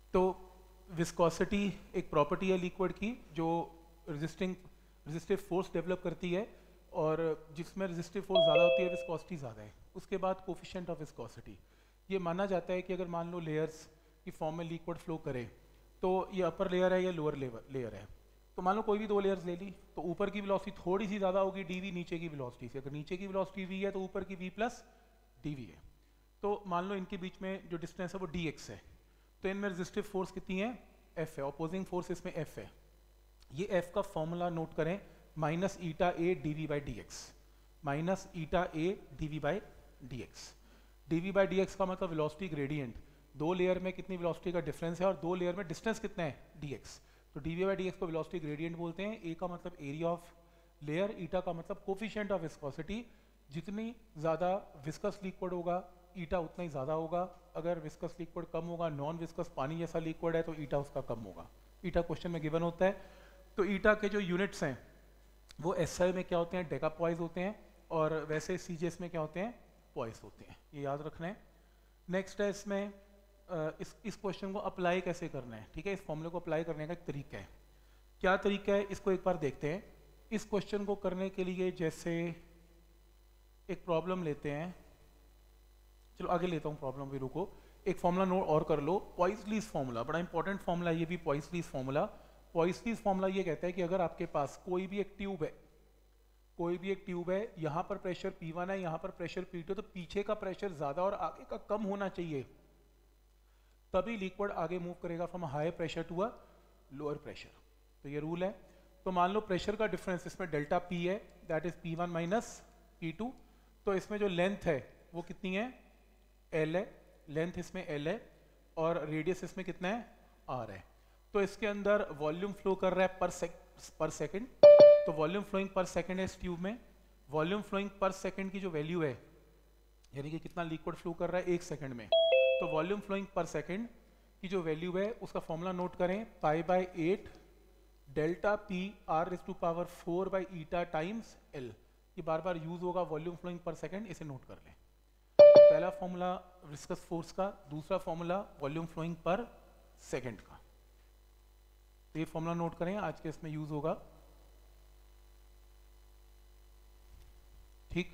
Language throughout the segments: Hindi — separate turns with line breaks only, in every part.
तो विस्कोसिटी एक प्रॉपर्टी है लिक्विड की जो रेजिस्टिव फोर्स डेवलप करती है, और जिसमें रेजिस्टिव फोर्स ज़्यादा होती है विस्कोसिटी ज़्यादा है। उसके बाद कोफिशिएंट ऑफ विस्कोसिटी, ये माना जाता है कि अगर मान लो लेयर्स की फॉर्म में लिक्विड फ्लो करे तो ये अपर लेयर है या लोअर लेयर है। तो मान लो कोई भी दो लेयर्स ले ली, तो ऊपर की वेलोसिटी थोड़ी सी ज़्यादा होगी dv नीचे की वेलोसिटी से। अगर नीचे की वेलोसिटी v है तो ऊपर की v प्लस dv है। तो मान लो इनके बीच में जो डिस्टेंस है वो dx है, तो इनमें रेजिस्टिव फोर्स कितनी है, f है, अपोजिंग फोर्स इसमें f है। ये f का फॉर्मूला नोट करें, minus eta A dv by dx, minus eta A dv by dx। dv by dx का मतलब वेलोसिटी ग्रेडियंट, दो लेयर में कितनी वेलोसिटी का डिफरेंस है और दो लेयर में डिस्टेंस कितना है dx। तो dv बाई dx को वेलोसिटी ग्रेडियंट बोलते हैं। a का मतलब एरिया ऑफ लेयर, ईटा का मतलब कोफिशिएंट ऑफ विस्कोसिटी। जितनी ज़्यादा विस्कस लिक्विड होगा ईटा उतना ही ज़्यादा होगा। अगर विस्कस लिक्विड कम होगा, नॉन विस्कस पानी जैसा लिक्विड है, तो ईटा उसका कम होगा। ईटा क्वेश्चन में गिवन होता है। तो ईटा के जो यूनिट्स हैं वो एसआई में क्या होते हैं, डेकापॉइस होते हैं, और वैसे सीजीएस में क्या होते हैं, पॉइस होते हैं। ये याद रखना है। नेक्स्ट है इसमें इस क्वेश्चन को अप्लाई कैसे करना है। ठीक है, इस फॉर्मूले को अप्लाई करने का एक तरीका है। क्या तरीका है इसको एक बार देखते हैं। इस क्वेश्चन को करने के लिए जैसे एक प्रॉब्लम लेते हैं, चलो आगे लेता हूँ प्रॉब्लम, भी रुको। एक फॉर्मूला नोट और कर लो, पॉइसलीज फॉर्मूला, बड़ा इंपॉर्टेंट फॉर्मूला ये भी, पॉइसलीज फॉर्मूला। पॉइसलीज फॉर्मूला ये कहता है कि अगर आपके पास कोई भी एक ट्यूब है, यहाँ पर प्रेशर P1 है, यहाँ पर प्रेशर P2, तो पीछे का प्रेशर ज्यादा और आगे का कम होना चाहिए, तभी लिक्विड आगे मूव करेगा from high pressure to a lower pressure. तो ये रूल है। तो मान लो प्रेशर का डिफरेंस इसमें डेल्टा P है, that is P1 minus P2। तो इसमें जो लेंथ है वो कितनी है, L है, लेंथ इसमें L है, और रेडियस इसमें कितना है, R है। तो इसके अंदर वॉल्यूम फ्लो कर रहा है पर सेकंड। तो वॉल्यूम फ्लोइंग पर सेकंड है इस ट्यूब में। वॉल्यूम फ्लोइंग पर सेकंड की जो वैल्यू है, यानी कि कितना लिक्विड फ्लो कर रहा है एक सेकंड में, तो वॉल्यूम फ्लोइंग पर सेकंड की जो वैल्यू है उसका फॉर्मूला नोट करें, pi by 8 delta P R⁴ by eta times L। ये बार बार यूज होगा, वॉल्यूम फ्लोइंग पर सेकंड, इसे नोट कर लें। पहला फॉर्मूला विस्कस फोर्स का, दूसरा formula volume flowing per second का। तो ये फॉर्मूला नोट करें, आज के इसमें यूज होगा। ठीक,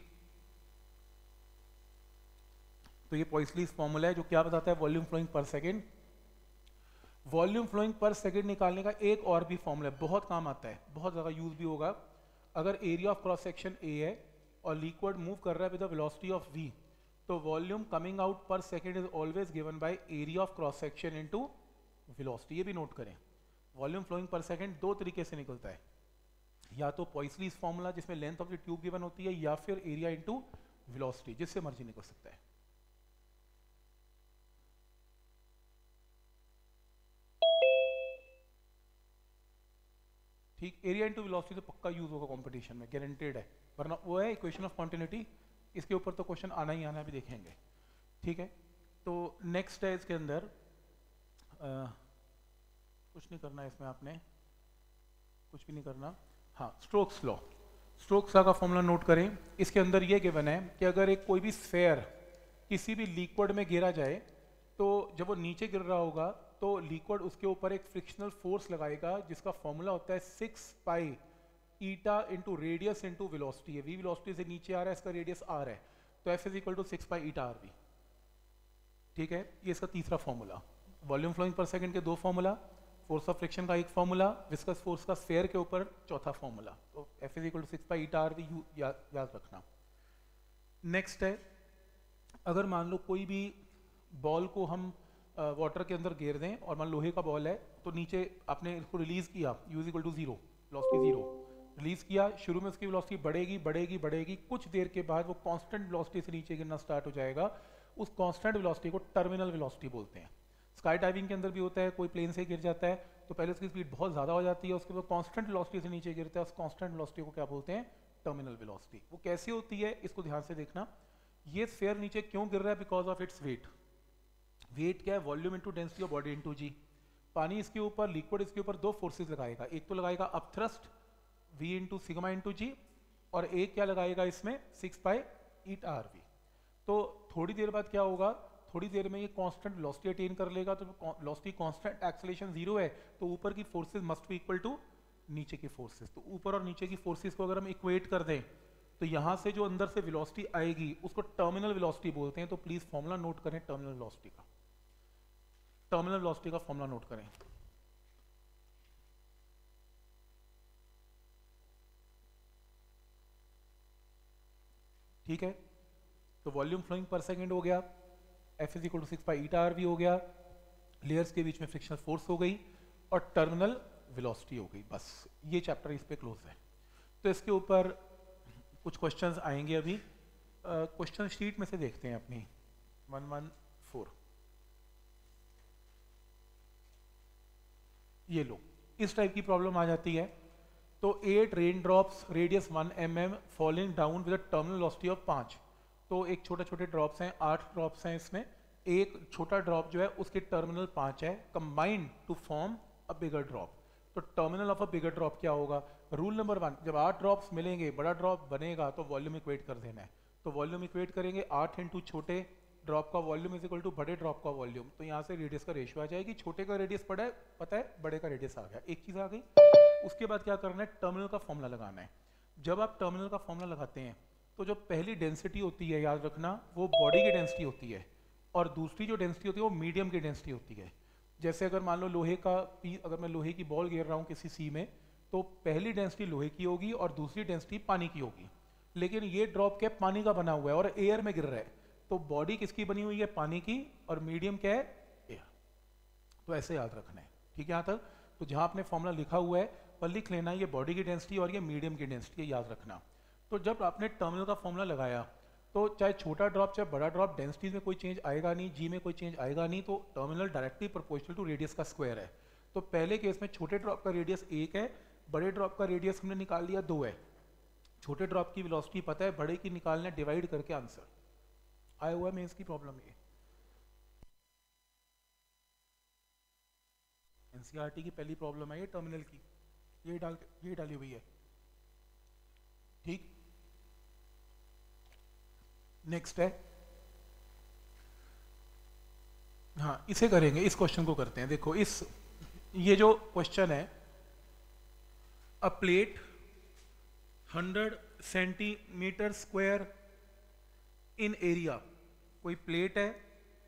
तो ये पॉइसलीज फॉर्मूला है जो क्या बताता है, volume flowing per second. Volume flowing per second निकालने का एक और भी फॉर्मूला है, बहुत काम आता है, बहुत ज्यादा यूज भी होगा। अगर area of cross section A है और लिक्विड मूव कर रहा है with the velocity of v, तो volume coming out per second is always given by area of cross section into velocity. ये भी नोट करें, वॉल्यूम फ्लोइंग पर सेकंड दो तरीके से निकलता है, या तो पॉइसलीज फॉर्मूला जिसमें length of the tube given होती है, या फिर एरिया इनटू वेलोसिटी, जिससे मर्जी निकल सकता है। ठीक, एरिया इनटू वेलोसिटी तो पक्का यूज होगा कंपटीशन में, गारंटेड है, वरना वो है इक्वेशन ऑफ कॉन्टिन्यूटी, इसके ऊपर तो क्वेश्चन आना ही आना, भी देखेंगे। ठीक है, तो नेक्स्ट है इसके अंदर कुछ नहीं करना है इसमें, आपने कुछ भी नहीं करना। हाँ, स्टोक्स लॉ, स्टोक्स लॉ का फॉर्मूला नोट करें। इसके अंदर ये गिवन है कि अगर एक कोई भी स्फेयर किसी भी लिक्विड में गिरा जाए, तो जब वो नीचे गिर रहा होगा तो लिक्विड उसके ऊपर एक फ्रिक्शनल फोर्स लगाएगा, जिसका फॉर्मूला होता है 6 pi eta into radius into velocity है। v वेलोसिटी से नीचे आ रहा है, इसका रेडियस r है, तो f is equal to 6 pi eta rv। ठीक है, ये इसका तीसरा फॉर्मूला। वॉल्यूम फ्लोइंग पर सेकंड के दो फॉर्मूला, फोर्स ऑफ फ्रिक्शन का एक फॉर्मूला, विस्कस फोर्स का स्फेयर के ऊपर चौथा फॉर्मूला। तो f is equal to 6 pi eta rv याद रखना। नेक्स्ट है, अगर मान लो कोई भी बॉल को हम वाटर के अंदर घेर दें, और मान लोहे का बॉल है, तो नीचे आपने इसको रिलीज किया, u is equal to 0, velocity 0 release किया, शुरू में उसकी वेलोसिटी बढ़ेगी बढ़ेगी बढ़ेगी, कुछ देर के बाद वो कांस्टेंट वेलोसिटी से नीचे गिरना स्टार्ट हो जाएगा। उस कांस्टेंट वेलोसिटी को टर्मिनल वेलोसिटी बोलते हैं। स्काई डाइविंग के अंदर भी होता है, कोई प्लेन से गिर जाता है तो पहले उसकी स्पीड बहुत ज़्यादा हो जाती है, उसके बाद कांस्टेंट वेलोसिटी से नीचे गिरता है, उस कांस्टेंट वेलोसिटी को क्या बोलते हैं, टर्मिनल वेलोसिटी। वो कैसी होती है इसको ध्यान से देखना। ये स्फीयर नीचे क्यों गिर रहा है, because of its weight. Weight क्या है, volume into density of body into g. पानी इसके ऊपर, लिक्विड इसके ऊपर दो फोर्सेस लगाएगा, एक तो लगाएगा upthrust v into sigma into g, और एक क्या लगाएगा इसमें 6 पाई ईटा rv। तो थोड़ी देर बाद क्या होगा, थोड़ी देर में ये कांस्टेंट वेलोसिटी अटेन कर लेगा, तो वेलोसिटी कांस्टेंट, एक्सेलरेशन 0 है, तो ऊपर की forces must be equal to नीचे की फोर्सेस। तो ऊपर और नीचे की फोर्सेस को अगर हम इक्वेट कर दें तो यहाँ से जो अंदर से वेलोसिटी आएगी उसको टर्मिनल वेलोसिटी बोलते हैं। तो प्लीज फॉर्मूला नोट करें टर्मिनल वेलोसिटी का, टर्मिनल वेलोसिटी का फॉर्मूला नोट करें। ठीक है, तो वॉल्यूम फ्लोइंग पर सेकेंड हो गया, F is equal to 6π∗r भी हो गया, लेयर्स के बीच में फ्रिक्शनल फोर्स हो गई और टर्मिनल वेलोसिटी हो गई। बस ये चैप्टर इस पे क्लोज है। तो इसके ऊपर कुछ क्वेश्चंस आएंगे अभी। क्वेश्चन शीट में से देखते हैं अपनी 114। ये लो, इस टाइप की प्रॉब्लम आ जाती है। तो 8 rain drops radius 1 mm falling down with a terminal velocity of 5। तो एक छोटे छोटे ड्रॉप्स हैं, 8 ड्रॉप्स हैं इसमें, एक छोटा ड्रॉप जो है उसके टर्मिनल 5 है, combined to form a bigger drop. तो terminal of a bigger drop क्या होगा? रूल नंबर 1, जब 8 ड्रॉप्स मिलेंगे, बड़ा ड्रॉप बनेगा तो वॉल्यूम इक्वेट कर देना है। तो वॉल्यूम इक्वेट करेंगे 8 इंटू छोटे ड्रॉप का वॉल्यूम इज इक्वल टू बड़े ड्रॉप का वॉल्यूम। तो यहाँ से रेडियस का रेशियो आ जाएगी, छोटे का रेडियस पड़ा है पता है, बड़े का रेडियस आ गया, एक चीज आ गई। उसके बाद क्या करना है? टर्मिनल का फॉर्मूला लगाना है। जब आप टर्मिनल का फॉर्मूला लगाते हैं तो जो पहली डेंसिटी होती है, याद रखना, वो बॉडी की डेंसिटी होती है, और दूसरी जो डेंसिटी होती है वो मीडियम की डेंसिटी होती है। जैसे अगर मान लो लोहे का अगर मैं लोहे की बॉल गिर रहा हूँ किसी सी में, तो पहली डेंसिटी लोहे की होगी और दूसरी डेंसिटी पानी की होगी। लेकिन ये ड्रॉप क्या पानी का बना हुआ है और एयर में गिर रहा है, तो बॉडी किसकी बनी हुई है? पानी की, और मीडियम क्या है? एयर। तो ऐसे याद रखना है, ठीक है यहाँ तक। तो जहाँ आपने फॉर्मूला लिखा हुआ है पर लिख लेना, ये बॉडी की डेंसिटी और ये मीडियम की डेंसिटी, याद रखना। तो जब आपने टर्मिनल का फॉर्मूला लगाया तो चाहे छोटा ड्रॉप चाहे बड़ा ड्रॉप, डेंसिटीज में कोई चेंज आएगा नहीं, जी में कोई चेंज आएगा नहीं, तो terminal directly proportional to radius का स्क्वायर है। तो पहले केस में छोटे ड्रॉप का रेडियस 1 है, बड़े ड्रॉप का रेडियस हमने निकाल लिया 2 है। छोटे ड्रॉप की वेलोसिटी पता है, बड़े की निकालना, डिवाइड करके आंसर आया हुआ है। मेंस की प्रॉब्लम ये एनसीईआरटी की पहली प्रॉब्लम है ये टर्मिनल की, ये डाली हुई है, ठीक। नेक्स्ट है, हाँ इसे करेंगे, इस क्वेश्चन को करते हैं। देखो ये जो क्वेश्चन है, a plate 100 centimeter square in area, कोई प्लेट है,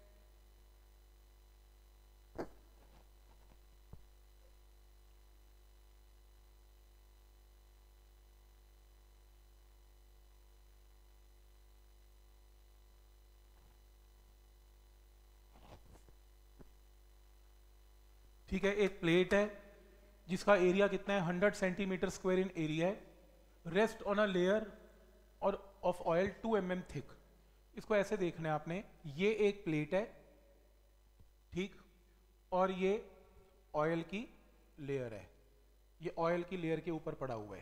ठीक है, एक प्लेट है जिसका एरिया कितना है? 100 सेंटीमीटर स्क्वायर इन एरिया है, रेस्ट ऑन अ लेयर और ऑफ ऑयल 2 mm थिक। इसको ऐसे देखना है आपने, ये एक प्लेट है, ठीक, और ये ऑयल की लेयर है, ये ऑयल की लेयर के ऊपर पड़ा हुआ है,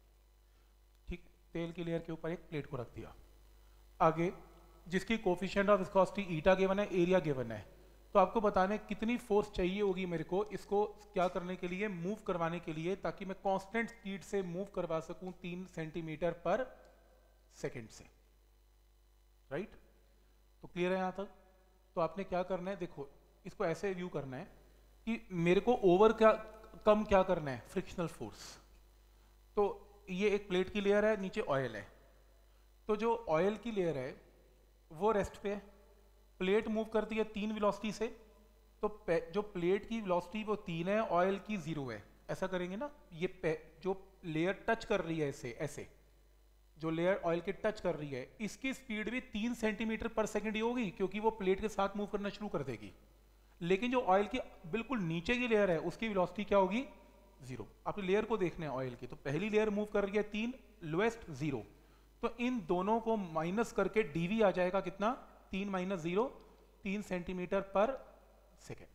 ठीक, तेल की लेयर के ऊपर एक प्लेट को रख दिया। आगे जिसकी coefficient of viscosity eta given है, एरिया गिवन है, तो आपको बताना है कितनी फोर्स चाहिए होगी मेरे को इसको क्या करने के लिए, मूव करवाने के लिए, ताकि मैं कांस्टेंट स्पीड से मूव करवा सकूं 3 सेंटीमीटर पर सेकंड से, राइट। तो क्लियर है यहां तक? तो आपने क्या करना है, देखो इसको ऐसे व्यू करना है कि मेरे को ओवर कम क्या करना है? Frictional force. तो ये एक प्लेट की लेयर है, नीचे ऑयल है, तो जो ऑयल की लेयर है वो रेस्ट पे है, प्लेट मूव करती है 3 वेलोसिटी से, तो जो प्लेट की वेलोसिटी वो 3 है, ऑयल की 0 है। ऐसा करेंगे ना, ये जो लेयर टच कर रही है इसे, ऐसे जो लेयर ऑयल के टच कर रही है, इसकी स्पीड भी 3 सेंटीमीटर पर सेकंड ही होगी, क्योंकि वो प्लेट के साथ मूव करना शुरू कर देगी। लेकिन जो ऑयल की बिल्कुल नीचे की लेयर है उसकी वेलोसिटी क्या होगी? 0। आपने लेयर को देखना है ऑयल की, तो पहली लेयर मूव कर रही है 3, लोएस्ट 0, तो इन दोनों को माइनस करके डीवी आ जाएगा कितना? 3 - 0, 3 सेंटीमीटर पर सेकेंड।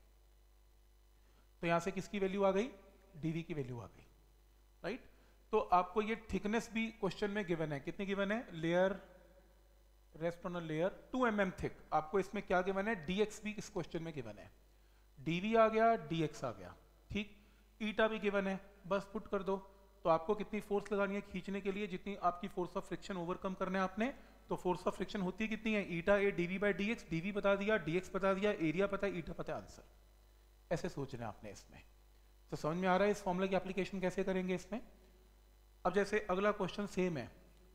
तो यहां से किसकी वैल्यू आ गई? डीवी की वैल्यू आ गई, राइट। तो आपको ये थिकनेस भी क्वेश्चन में गिवन है, कितनी गिवन है? Layer rest on a layer 2 mm thick. आपको इसमें क्या गिवन है? dx भी इस क्वेश्चन में गिवन है, dv आ गया, dx आ गया, ठीक। ईटा भी गिवन है, बस पुट कर दो। तो आपको कितनी फोर्स लगानी है खींचने के लिए? जितनी आपकी फोर्स ऑफ फ्रिक्शन ओवरकम करना है आपने, तो फोर्स ऑफ फ्रिक्शन होती है कितनी है, eta A DV by D X, DV बता दिया, डीएक्स बता दिया, एरिया पता है, ईटा पता है, आंसर। ऐसे सोचना है आपने इसमें। तो समझ में आ रहा है इस फॉर्मूला की एप्लीकेशन कैसे करेंगे इसमें। अब जैसे अगला क्वेश्चन सेम है,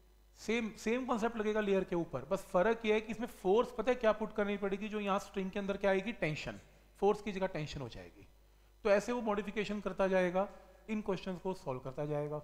सेम कॉन्सेप्ट लगेगा लेयर के ऊपर, बस फर्क ये है कि इसमें फोर्स पता है क्या पुट करनी पड़ेगी, जो यहाँ स्ट्रिंग के अंदर क्या आएगी, टेंशन, फोर्स की जगह टेंशन हो जाएगी। तो ऐसे वो मॉडिफिकेशन करता जाएगा, इन क्वेश्चंस को सॉल्व करता जाएगा।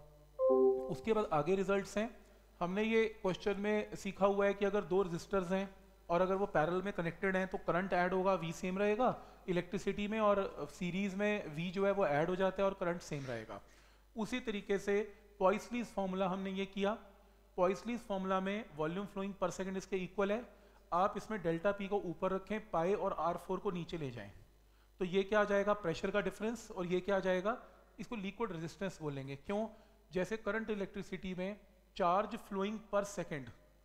उसके बाद आगे रिजल्ट्स हैं। हमने ये क्वेश्चन में सीखा हुआ है कि अगर दो रजिस्टर्स हैं और अगर वो पैरेलल में कनेक्टेड हैं तो करंट ऐड होगा, वी सेम रहेगा इलेक्ट्रिसिटी में, और सीरीज में वी जो है वो ऐड हो जाता है और करंट सेम रहेगा। उसी तरीके से पॉइसलीज फॉर्मूला हमने ये किया। पॉइसलीज फॉर्मूला में वॉल्यूम फ्लोइंग पर सेकंड इसके इक्वल है। आप इसमें डेल्टा पी को ऊपर रखें, पाई और R4 को नीचे ले जाएं, तो ये क्या आ जाएगा, प्रेशर का डिफरेंस, और ये क्या आ जाएगा, इसको लिक्विड रेजिस्टेंस बोलेंगे। क्यों, जैसे करंट इलेक्ट्रिसिटी में चार्ज फ्लोइंग पर सेकंड,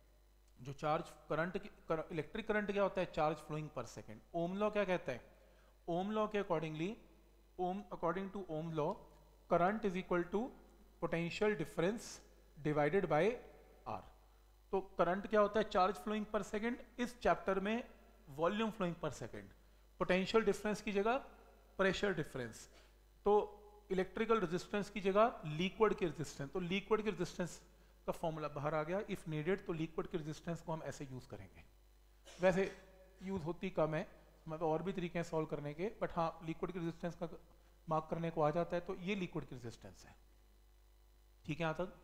जो चार्ज करंट इलेक्ट्रिक करंट क्या होता है, charge flowing per second. Ohm law क्या कहता है, ओम लॉ के accordingly, according to Ohm law, current is equal to potential difference divided by R. तो करंट क्या होता है, चार्ज फ्लोइंग पर सेकंड, इस चैप्टर में volume flowing per second, potential difference की जगह प्रेशर डिफरेंस, तो इलेक्ट्रिकल रेजिस्टेंस की जगह लिक्विड की रेजिस्टेंस। तो लिक्विड की रेजिस्टेंस का फॉर्मूला बाहर आ गया, इफ नीडेड, तो लिक्विड की रेजिस्टेंस को हम ऐसे यूज करेंगे। वैसे यूज होती कम है, मतलब और भी तरीके हैं सॉल्व करने के, बट हाँ लिक्विड की रेजिस्टेंस का मार्क करने को आ जाता है, तो ये लिक्विड की रेजिस्टेंस है। ठीक है यहाँ तक।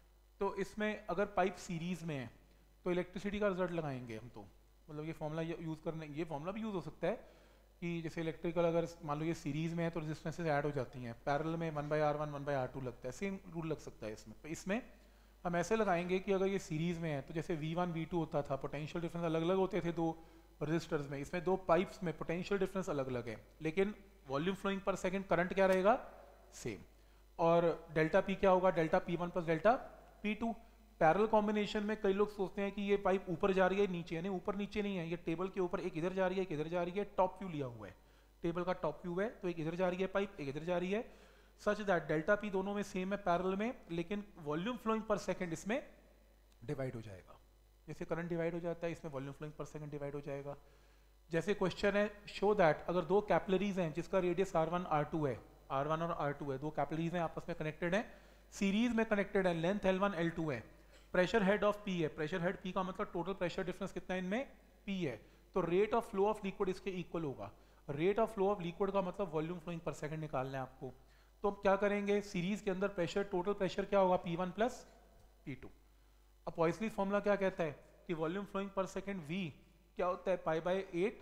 तो इसमें अगर पाइप सीरीज में है तो इलेक्ट्रिसिटी का रिजल्ट लगाएंगे हम, तो मतलब ये फॉर्मूला यूज करने, ये फॉर्मूला भी यूज हो सकता है कि जैसे इलेक्ट्रिकल अगर मान लो ये सीरीज में है तो रेजिस्टेंसेस ऐड हो जाती हैं, पैरेलल में 1/R1 1/R2 लगता है, सेम रूल लग सकता है इसमें। तो इसमें हम ऐसे लगाएंगे कि अगर ये सीरीज में है तो जैसे V1 V2 होता था, पोटेंशियल डिफरेंस अलग अलग होते थे दो रजिस्टर्स में, इसमें दो पाइप्स में पोटेंशियल डिफरेंस अलग अलग है, लेकिन volume flowing per second current क्या रहेगा, सेम। और डेल्टा पी क्या होगा, delta P1 plus delta P2। Parallel combination में कई लोग सोचते हैं कि ये पाइप ऊपर जा रही है नीचे, यानी ऊपर नीचे नहीं है, ये टेबल के ऊपर एक इधर जा रही है एक इधर जा रही है, टॉप व्यू लिया हुआ है, टेबल का टॉप व्यू है, तो एक इधर जा रही है पाइप एक इधर जा रही है, सच दैट डेल्टा पी दोनों में सेम है पैरेलल में, लेकिन वॉल्यूम फ्लोइंग पर सेकंड इसमें डिवाइड हो जाएगा। जैसे करंट डिवाइड हो जाता है, इसमें volume flowing per second divide हो जाएगा। जैसे क्वेश्चन है, शो दैट अगर दो कैपिलरीज हैं जिसका रेडियस R1 R2 है, R1 और R2 है, दो कैपिलरीज हैं आपस में कनेक्टेड है, सीरीज में कनेक्टेड है, लेंथ L1 L2 है, प्रेशर हेड ऑफ P है, प्रेशर हेड P का मतलब टोटल प्रेशर डिफरेंस कितना है इनमें, P है, तो rate of flow of liquid इसके इक्वल होगा। Rate of flow of liquid का मतलब वॉल्यूम फ्लोइंग पर सेकंड निकालना है आपको। तो हम क्या करेंगे, सीरीज के अंदर प्रेशर, टोटल प्रेशर क्या होगा, P1 प्लस P2। अब पॉइसलीज फॉर्मूला क्या कहता है कि volume flowing per second V क्या होता है, π/8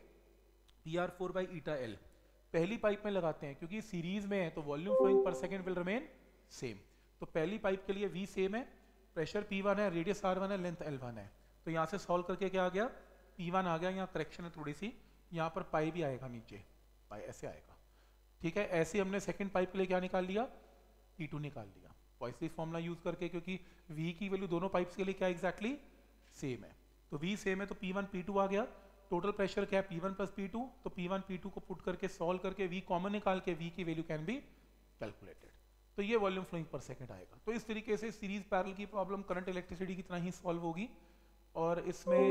PR4/ηL। पहली पाइप में लगाते हैं क्योंकि सीरीज में है तो volume flowing per second will remain same. तो पहली पाइप के लिए V सेम है, प्रेशर P1 है, रेडियस R1 है, लेंथ L1 है। तो यहाँ से सॉल्व करके क्या आ गया, P1 आ गया, यहाँ करेक्शन है थोड़ी सी, यहाँ पर पाई भी आएगा नीचे, पाई ऐसे आएगा। ठीक है, ऐसे हमने सेकंड पाइप के लिए क्या निकाल लिया, P2 निकाल लिया पॉइसलीज फॉर्मूला यूज करके, क्योंकि V की वैल्यू दोनों पाइप्स के लिए क्या एग्जैक्टली सेम है। तो V सेम है तो P1 P2 आ गया। टोटल प्रेशर क्या है, P1 प्लस P2, तो P1 P2 को पुट करके सॉल्व करके V कॉमन निकाल के V की वैल्यू कैन बी कैलकुलेटेड। तो ये वॉल्यूम फ्लोइंग पर सेकंड आएगा। तो इस तरीके से सीरीज पैरेलल की प्रॉब्लम करंट इलेक्ट्रिसिटी की तरह ही सॉल्व होगी। और इसमें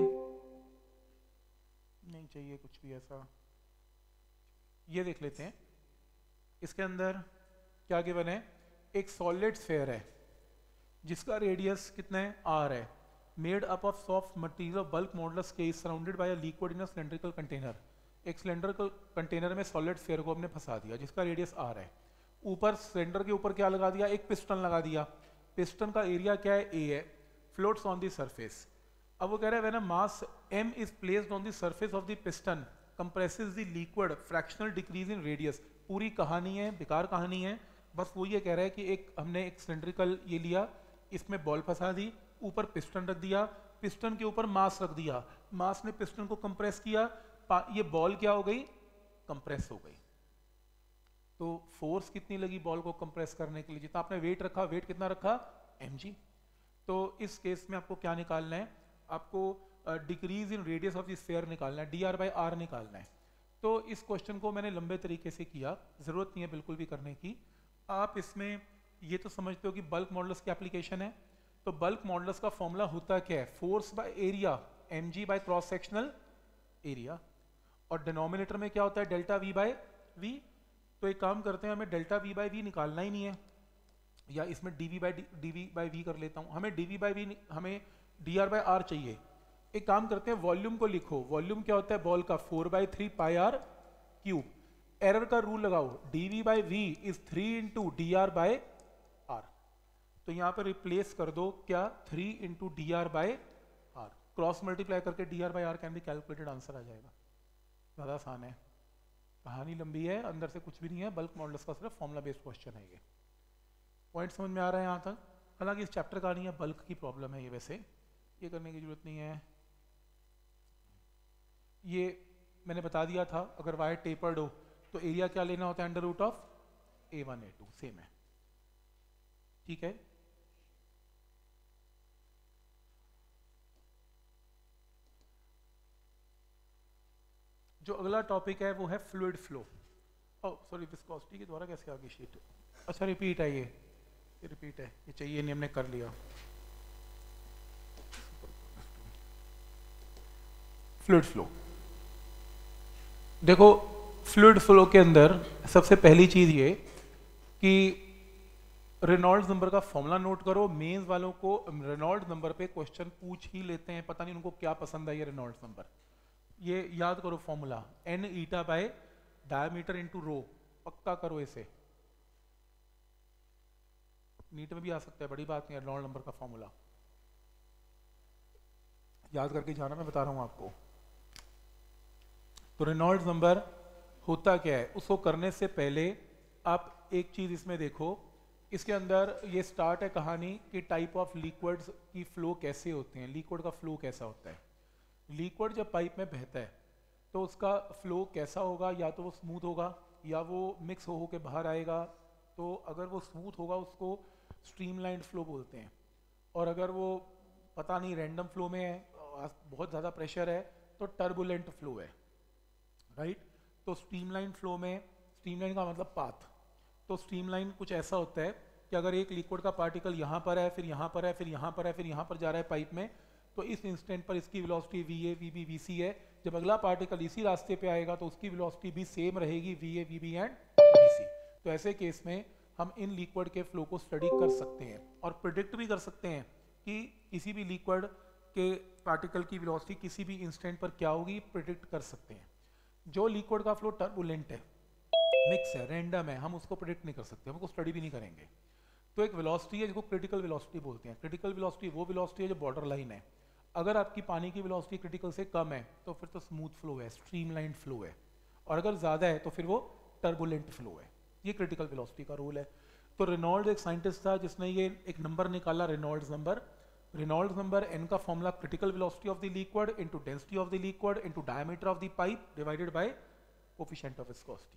नहीं चाहिए कुछ भी ऐसा, ये देख लेते हैं। इसके अंदर क्या गिवन है, एक सॉलिड स्फीयर है जिसका रेडियस कितना है, R है, made up of soft material of bulk modulus के, surrounded by a liquid in a cylindrical container. एक सिलेंड्रिकल कंटेनर में सॉलिड स्फीयर को हमने फंसा दिया जिसका रेडियस R है। ऊपर सिलेंडर के ऊपर क्या लगा दिया, एक पिस्टन लगा दिया, पिस्टन का एरिया क्या है, A है, फ्लोट्स ऑन द सरफेस। अब वो कह रहा है when a mass M is placed on the surface of the piston compresses the liquid, fractional decrease in radius. पूरी कहानी है, बेकार कहानी है, बस वो ये कह रहा है कि एक हमने एक सिलेंड्रिकल ये लिया, इसमें बॉल फंसा दी, ऊपर पिस्टन रख दिया, पिस्टन के ऊपर मास रख दिया, मास ने पिस्टन को कंप्रेस किया, ये बॉल क्या हो गई, कंप्रेस हो गई। तो फोर्स कितनी लगी बॉल को कंप्रेस करने के लिए, जितना आपने वेट रखा, वेट कितना रखा, mg। तो इस केस में आपको क्या निकालना है, आपको decrease in radius of the sphere निकालना है, dr/r निकालना है। तो इस क्वेश्चन को मैंने लंबे तरीके से किया, जरूरत नहीं है बिल्कुल भी करने की। आप इसमें ये तो समझते हो कि बल्क मॉडुलस की एप्लीकेशन है, तो बल्क मॉडुलस का फॉर्मूला होता क्या है, force by area mg by cross sectional area, और डिनोमिनेटर में क्या होता है डेल्टा वी बाय वी। तो एक काम करते हैं, हमें डेल्टा वी बाय वी निकालना ही नहीं है, या इसमें डीवी बाय वी कर लेता हूं, हमें डीवी बाय वी, हमें डी आर बाय आर चाहिए। एक काम करते हैं, वॉल्यूम को लिखो, वॉल्यूम क्या होता है बॉल का 4/3 पाई आर क्यूब, एरर का रूल लगाओ, DV by V is 3 into D R by R, तो यहां पर रिप्लेस कर दो क्या 3 into D R by R, cross multiply करके D R by R can be calculated, answer आ जाएगा। ज्यादा आसान है, कहानी लंबी है, अंदर से कुछ भी नहीं है, बल्क मॉडुलस का सिर्फ फॉर्मुला बेस्ड क्वेश्चन है ये। पॉइंट समझ में आ रहा है यहाँ तक? हालांकि इस चैप्टर का नहीं है, बल्क की प्रॉब्लम है ये, वैसे ये करने की जरूरत नहीं है। ये मैंने बता दिया था, अगर वायर टेपर्ड हो तो एरिया क्या लेना होता है, under root of A1 A2, same है, ठीक है। जो अगला टॉपिक है वो है fluid flow, oh sorry viscosity के द्वारा कैसे आगे शीट, अच्छा रिपीट है ये रिपीट है, ये चाहिए नहीं, हमने कर लिया। फ्लूइड फ्लो, देखो फ्लूइड फ्लो के अंदर सबसे पहली चीज ये कि रेनॉल्ड्स नंबर का फॉर्मूला नोट करो। मेंस वालों को रेनॉल्ड्स नंबर पे क्वेश्चन पूछ ही लेते हैं, पता नहीं उनको क्या पसंद है ये रेनॉल्ड्स नंबर, ये याद करो formula n eta by diameter into rho, पक्का करो इसे, नीट में भी आ सकता है, बड़ी बात नहीं है, रेनॉल्ड्स नंबर का फॉर्मूला याद करके जाना, मैं बता रहा हूं आपको। तो रेनॉल्ड्स नंबर होता क्या है, उसको करने से पहले आप एक चीज इसमें देखो, इसके अंदर ये स्टार्ट है कहानी कि टाइप ऑफ लिक्विड्स की फ्लो कैसे होते हैं, लिक्विड का फ्लो कैसा होता है। लिक्विड जब पाइप में बहता है तो उसका फ्लो कैसा होगा, या तो वो स्मूथ होगा या वो मिक्स हो के बाहर आएगा। तो अगर वो स्मूथ होगा उसको स्ट्रीमलाइंड फ्लो बोलते हैं, और अगर वो पता नहीं रैंडम फ्लो में है, बहुत ज़्यादा प्रेशर है, तो टर्बुलेंट फ्लो है, राइट। तो स्ट्रीमलाइन फ्लो में, स्ट्रीमलाइन का मतलब पाथ, तो स्ट्रीमलाइन कुछ ऐसा होता है कि अगर एक लिक्विड का पार्टिकल यहाँ पर है, फिर यहाँ पर है, फिर यहाँ पर है, फिर यहाँ पर जा रहा है पाइप में, तो इस इंस्टेंट पर इसकी वेलोसिटी VA VB VC है। जब अगला पार्टिकल इसी रास्ते पे आएगा तो उसकी वेलोसिटी भी सेम रहेगी, VA VB एंड VC। तो ऐसे केस में हम इन लिक्विड के फ्लो को स्टडी कर सकते हैं और प्रिडिक्ट भी कर सकते हैं कि किसी भी लिक्विड के पार्टिकल की वेलोसिटी किसी भी इंस्टेंट पर क्या होगी, प्रिडिक्ट कर सकते हैं। जो लिक्विड का फ्लो टर्बुलेंट है, मिक्स है, रैंडम है, हम उसको प्रिडिक्ट नहीं कर सकते, हम उसको स्टडी भी नहीं करेंगे। तो एक वेलोसिटी है जिसको क्रिटिकल वेलोसिटी बोलते हैं। क्रिटिकल वेलोसिटी वो वेलोसिटी है जो बॉर्डर लाइन है, अगर आपकी पानी की वेलोसिटी क्रिटिकल से कम है तो फिर तो स्मूथ फ्लो है, स्ट्रीमलाइन फ्लो है, और अगर ज़्यादा है तो फिर वो टर्बुलेंट फ्लो है। ये क्रिटिकल वेलोसिटी का रूल है। तो रेनॉल्ड्स एक साइंटिस्ट था जिसने ये एक नंबर निकाला, Reynolds number. Reynolds number n का formula critical velocity of the liquid into density of the liquid into diameter of the pipe divided by coefficient of viscosity.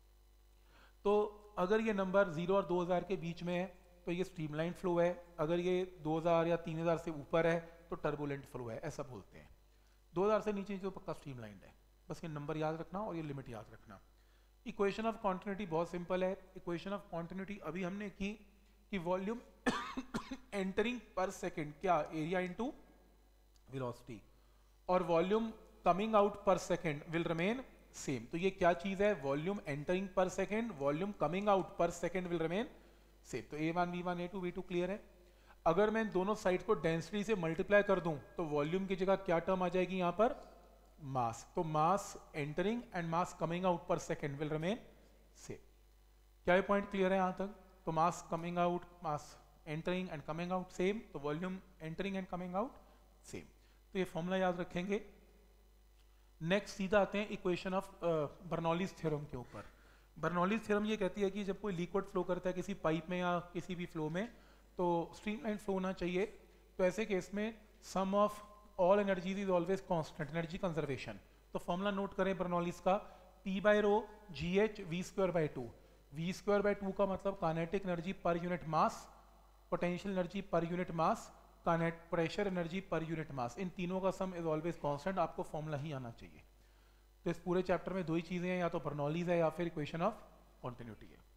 तो अगर ये नंबर 0 और 2000 के बीच में है तो ये स्ट्रीमलाइन फ्लो है, अगर ये 2000 या 3000 से ऊपर है तो टर्बुलेंट फ्लो है, ऐसा बोलते हैं। 2000 से नीचे जो पक्का स्ट्रीमलाइन है, बस ये नंबर याद रखना और ये लिमिट याद रखना। इक्वेशन ऑफ कॉन्टिन्यूटी बहुत सिंपल है। इक्वेशन ऑफ कॉन्टिन्यूटी अभी हमने की कि वॉल्यूम एंटरिंग पर सेकेंड क्या, एरिया इनटू वेलोसिटी, और volume coming out per second will remain same. तो ये क्या चीज है, volume entering per second, volume coming out per second will remain same. तो A1 V1 A2 V2 clear है। अगर मैं दोनों साइड को डेंसिटी से मल्टीप्लाई कर दूं तो वॉल्यूम की जगह क्या टर्म आ जाएगी यहाँ पर, मास। तो mass entering and mass coming out per second will remain same. क्या ये पॉइंट क्लियर है यहाँ तक? तो mass coming out, mass entering and coming out same, तो volume entering and coming out same. तो ये फॉर्मूला याद रखेंगे। नेक्स्ट सीधा आते हैं इक्वेशन ऑफ बर्नौलीज थ्योरम के ऊपर। बर्नौलीज थ्योरम ये कहती है कि जब कोई लिक्विड फ्लो करता है किसी पाइप में या किसी भी फ्लो में तो स्ट्रीमलाइन फ्लो होना चाहिए। तो ऐसे केस में sum of all energies is always constant, energy conservation. तो फॉर्मूला नोट करें बर्नौलीज का, P by rho GH V²/2। V²/2 का मतलब kinetic energy per unit mass, potential energy per unit mass, pressure energy per unit mass. इन तीनों का सम इज ऑलवेज कांस्टेंट, आपको फॉर्मूला ही आना चाहिए। तो इस पूरे चैप्टर में दो ही चीजें हैं, या तो बर्नौलीज है या फिर इक्वेशन ऑफ कॉन्टिन्यूटी है।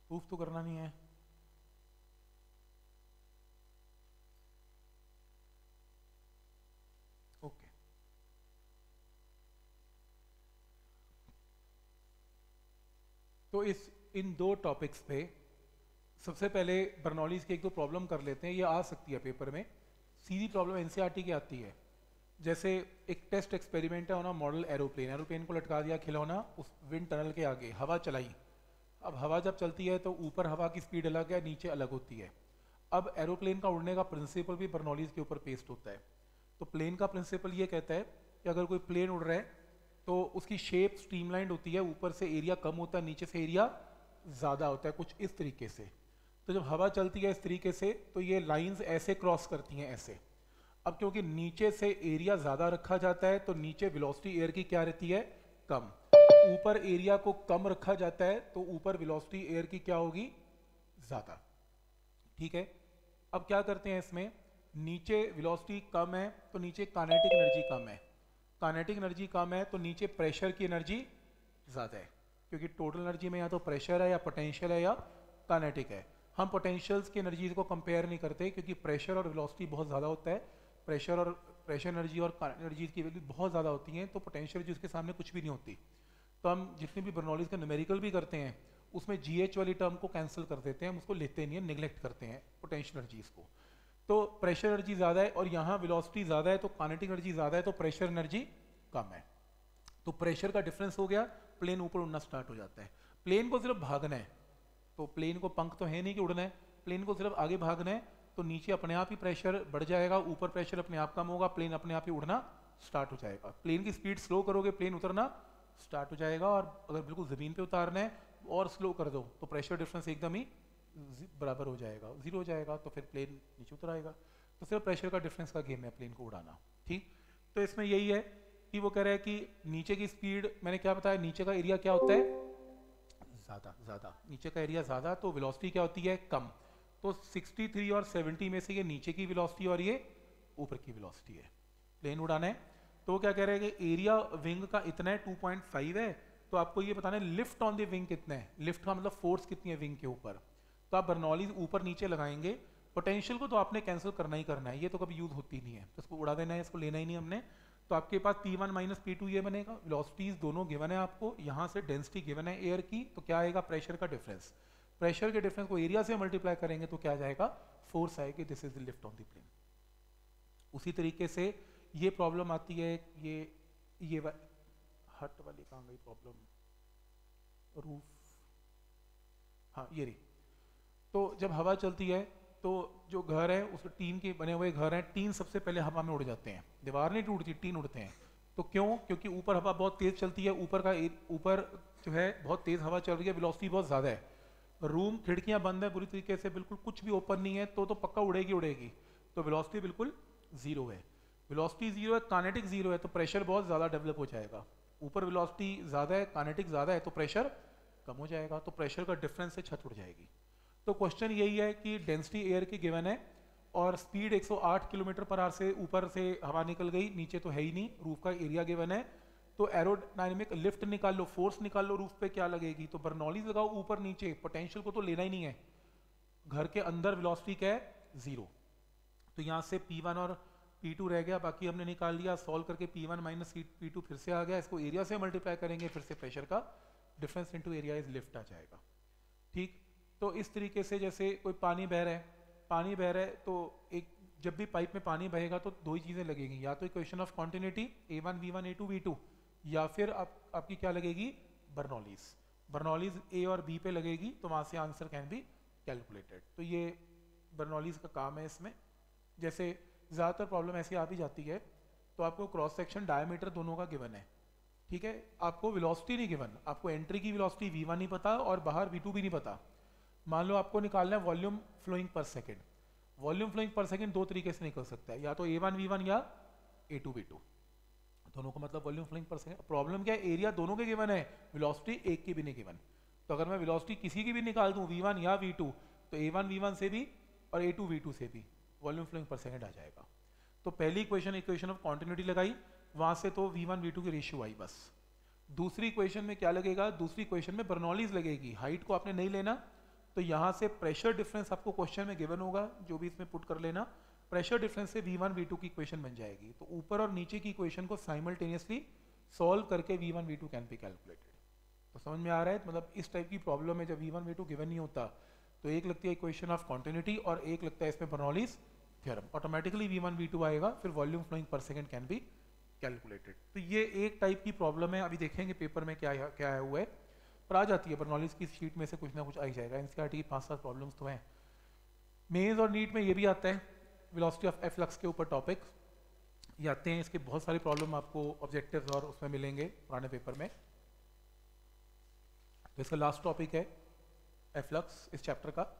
प्रूफ तो करना नहीं है। ओके, तो इन दो टॉपिक्स पे सबसे पहले बर्नौलीज की एक दो प्रॉब्लम कर लेते हैं, ये आ सकती है पेपर में, सीधी प्रॉब्लम एनसीईआरटी की आती है। जैसे एक टेस्ट एक्सपेरिमेंट है, होना मॉडल एरोप्लेन, एरोप्लेन को लटका दिया खिलौना उस विंड टनल के आगे, हवा चलाई। अब हवा जब चलती है तो ऊपर हवा की स्पीड अलग है, नीचे अलग होती है। अब एरोप्लेन का उड़ने का प्रिंसिपल भी बर्नौलीज के ऊपर पेस्ट होता है। तो प्लेन का प्रिंसिपल ये कहता है कि अगर कोई प्लेन उड़ रहा है तो उसकी शेप स्ट्रीमलाइंड होती है, ऊपर से एरिया कम होता है, नीचे से एरिया ज़्यादा होता है, कुछ इस तरीके से। तो जब हवा चलती है इस तरीके से तो ये लाइंस ऐसे क्रॉस करती हैं, ऐसे। अब क्योंकि नीचे से एरिया ज़्यादा रखा जाता है तो नीचे वेलोसिटी एयर की क्या रहती है, कम। ऊपर एरिया को कम रखा जाता है तो ऊपर वेलोसिटी एयर की क्या होगी, ज़्यादा। ठीक है, अब क्या करते हैं इसमें, नीचे वेलोसिटी कम है तो नीचे काइनेटिक एनर्जी कम है, काइनेटिक एनर्जी कम है तो नीचे प्रेशर की एनर्जी ज़्यादा है, क्योंकि टोटल एनर्जी में या तो प्रेशर है या पोटेंशियल है या काइनेटिक है। हम पोटेंशियल्स की एनर्जीज को कंपेयर नहीं करते क्योंकि प्रेशर और वेलोसिटी बहुत ज़्यादा होता है, प्रेशर एनर्जी और एनर्जीज की वैल्यू बहुत ज़्यादा होती हैं, तो पोटेंशियल एनर्जी उसके सामने कुछ भी नहीं होती। तो हम जितने भी बर्नौलीज का न्यूमेरिकल भी करते हैं उसमें GH वाली टर्म को कैंसिल कर देते हैं, हम उसको लेते नहीं है, निगलेक्ट करते हैं पोटेंशियल एनर्जीज को। तो प्रेशर एनर्जी ज़्यादा है और यहाँ वेलोसिटी ज़्यादा है तो काइनेटिक एनर्जी ज़्यादा है तो प्रेशर एनर्जी कम है। तो प्रेशर का डिफरेंस हो गया, प्लेन ऊपर उड़ना स्टार्ट हो जाता है। प्लेन को सिर्फ भागना है, तो प्लेन को पंख तो है नहीं कि उड़ना है, प्लेन को सिर्फ आगे भागना है, तो नीचे अपने आप ही प्रेशर बढ़ जाएगा, ऊपर प्रेशर अपने आप कम होगा, प्लेन अपने आप ही उड़ना स्टार्ट हो जाएगा। प्लेन की स्पीड स्लो करोगे प्लेन उतरना स्टार्ट हो जाएगा, और अगर बिल्कुल ज़मीन पे उतारना है और स्लो कर दो तो प्रेशर डिफरेंस एकदम ही बराबर हो जाएगा, जीरो हो जाएगा, तो फिर प्लेन नीचे उतर आएगा। तो सिर्फ प्रेशर का डिफरेंस का गेम है प्लेन को उड़ाना। ठीक, तो इसमें यही है कि वो कह रहा है कि नीचे की स्पीड, मैंने क्या बताया, नीचे का एरिया क्या होता है, ज़्यादा, नीचे का एरिया ज़्यादा, तो वेलोसिटी क्या होती है, कम। तो 63 और 70 में से ये नीचे की वेलोसिटी और ये ऊपर की वेलोसिटी है, प्लेन उड़ाना है। तो वो क्या कह रहे हैं कि एरिया विंग का इतना है 2.5 है, तो आपको ये बताना है लिफ्ट ऑन द विंग कितना है, लिफ्ट का मतलब फोर्स कितनी है विंग के ऊपर। तो आप बर्नौलीज ऊपर नीचे लगाएंगे, पोटेंशियल को तो आपने कैंसिल करना ही करना है, ये तो कभी यूज होती नहीं है, तो इसको उड़ा देना है, इसको लेना ही नहीं हमने। तो आपके पास P1 माइनस P2 ये बनेगा, वेलोसिटीज दोनों गिवन है आपको, यहाँ से डेंसिटी गिवन है एयर की, तो क्या आएगा, प्रेशर का डिफरेंस। प्रेशर के डिफरेंस को एरिया से मल्टीप्लाई करेंगे तो क्या जाएगा, फोर्स आएगी, this is the lift on the plane. उसी तरीके से ये प्रॉब्लम आती है, ये हट वाली कहाँ गई प्रॉब्लम, रूफ, हाँ ये रही। तो जब हवा चलती है तो जो घर है उस टीन के बने हुए घर हैं, टीन सबसे पहले हवा में उड़ जाते हैं, दीवार नहीं टूटती, टीन उड़ते हैं। तो क्यों, क्योंकि ऊपर हवा बहुत तेज चलती है, ऊपर जो है बहुत तेज हवा चल रही है, वेलोसिटी बहुत ज्यादा है, रूम खिड़कियां बंद है बुरी तरीके से, बिल्कुल कुछ भी ओपन नहीं है, तो पक्का उड़ेगी, तो वेलोसिटी बिल्कुल जीरो है, वेलोसिटी जीरो है, काइनेटिक जीरो है, तो प्रेशर बहुत ज्यादा डेवलप हो जाएगा। ऊपर वेलोसिटी ज्यादा है, काइनेटिक ज्यादा है, तो प्रेशर कम हो जाएगा, तो प्रेशर का डिफरेंस से छत उड़ जाएगी। तो क्वेश्चन यही है कि डेंसिटी एयर की गिवन है और स्पीड 108 किलोमीटर पर आवर से ऊपर से हवा निकल गई, नीचे तो है ही नहीं, रूफ का एरिया गिवन है, तो एरोडायनेमिक लिफ्ट निकाल लो, फोर्स निकाल लो, रूफ पे क्या लगेगी, तो बर्नौलीज लगाओ ऊपर नीचे, पोटेंशियल को तो लेना ही नहीं है, घर के अंदर वेलोसिटी क्या है, जीरो। तो यहाँ से P1 और P2 रह गया, बाकी हमने निकाल लिया, सॉल्व करके P1 माइनस P2 फिर से आ गया, इसको एरिया से मल्टीप्लाई करेंगे, फिर से प्रेशर का difference into area is lift आ जाएगा। ठीक, तो इस तरीके से जैसे कोई पानी बह रहा है, तो एक जब भी पाइप में पानी बहेगा तो दो ही चीज़ें लगेंगी, या तो equation of continuity A1 V1 A2 V2, या फिर आपकी क्या लगेगी, बर्नौलीज A और B पे लगेगी, तो वहाँ से आंसर कैन बी कैलकुलेटेड। तो ये बर्नौलीज का काम है। इसमें जैसे ज़्यादातर प्रॉब्लम ऐसी आ भी जाती है, तो आपको क्रॉस सेक्शन डायमीटर दोनों का गिवन है, ठीक है, आपको वेलोसिटी नहीं गिवन, आपको एंट्री की वेलोसिटी V1 नहीं पता और बाहर V2 भी नहीं पता। मान लो आपको निकालना है volume flowing per second, volume flowing per second दो तरीके से निकल सकता है, या तो A1 V1 या A2 V2, दोनों का मतलब volume flowing per second. Problem क्या है, एरिया दोनों के गिवन है, वेलोसिटी एक की भी नहीं गिवन। तो अगर मैं वेलोसिटी किसी की भी निकाल दूं V1 या V2, तो A1 V1 से भी और A2 V2 से भी वॉल्यूम फ्लोइंग पर सेकेंड आ जाएगा। तो पहली इक्वेशन ऑफ कॉन्टिन्यूटी लगाई, वहां से तो V1 V2 की रेशियो आई बस। दूसरी इक्वेशन में क्या लगेगा, दूसरी इक्वेशन में बर्नौलीज लगेगी, हाइट को आपने नहीं लेना, तो यहाँ से प्रेशर डिफरेंस आपको क्वेश्चन में गिवन होगा, जो भी इसमें पुट कर लेना, प्रेशर डिफरेंस से V1 V2 की इक्वेशन बन जाएगी। तो ऊपर और नीचे की इक्वेशन को साइमल्टेनियसली सॉल्व करके V1 V2 can be calculated. तो समझ में आ रहा है, मतलब इस टाइप की प्रॉब्लम है जब V1 V2 गिवन नहीं होता तो एक लगती है इक्वेशन ऑफ कॉन्टिन्यूटी और एक लगता है इसमें Bernoulli's theorem, automatically V1 V2 आएगा, फिर volume flowing per second can be calculated. तो ये एक टाइप की प्रॉब्लम है, अभी देखेंगे पेपर में क्या क्या आया हुआ है, पर आ जाती है बर्नौलीज की शीट में से कुछ ना कुछ आ ही जाएगा। एनसीईआरटी की 5-7 प्रॉब्लम्स तो हैं। मेंस और नीट में ये भी आता है, वेलोसिटी ऑफ एफ्लक्स के ऊपर टॉपिक ये आते हैं, इसके बहुत सारे प्रॉब्लम आपको ऑब्जेक्टिव्स और उसमें मिलेंगे पुराने पेपर में। तो इसका लास्ट टॉपिक है एफ्लक्स इस चैप्टर का।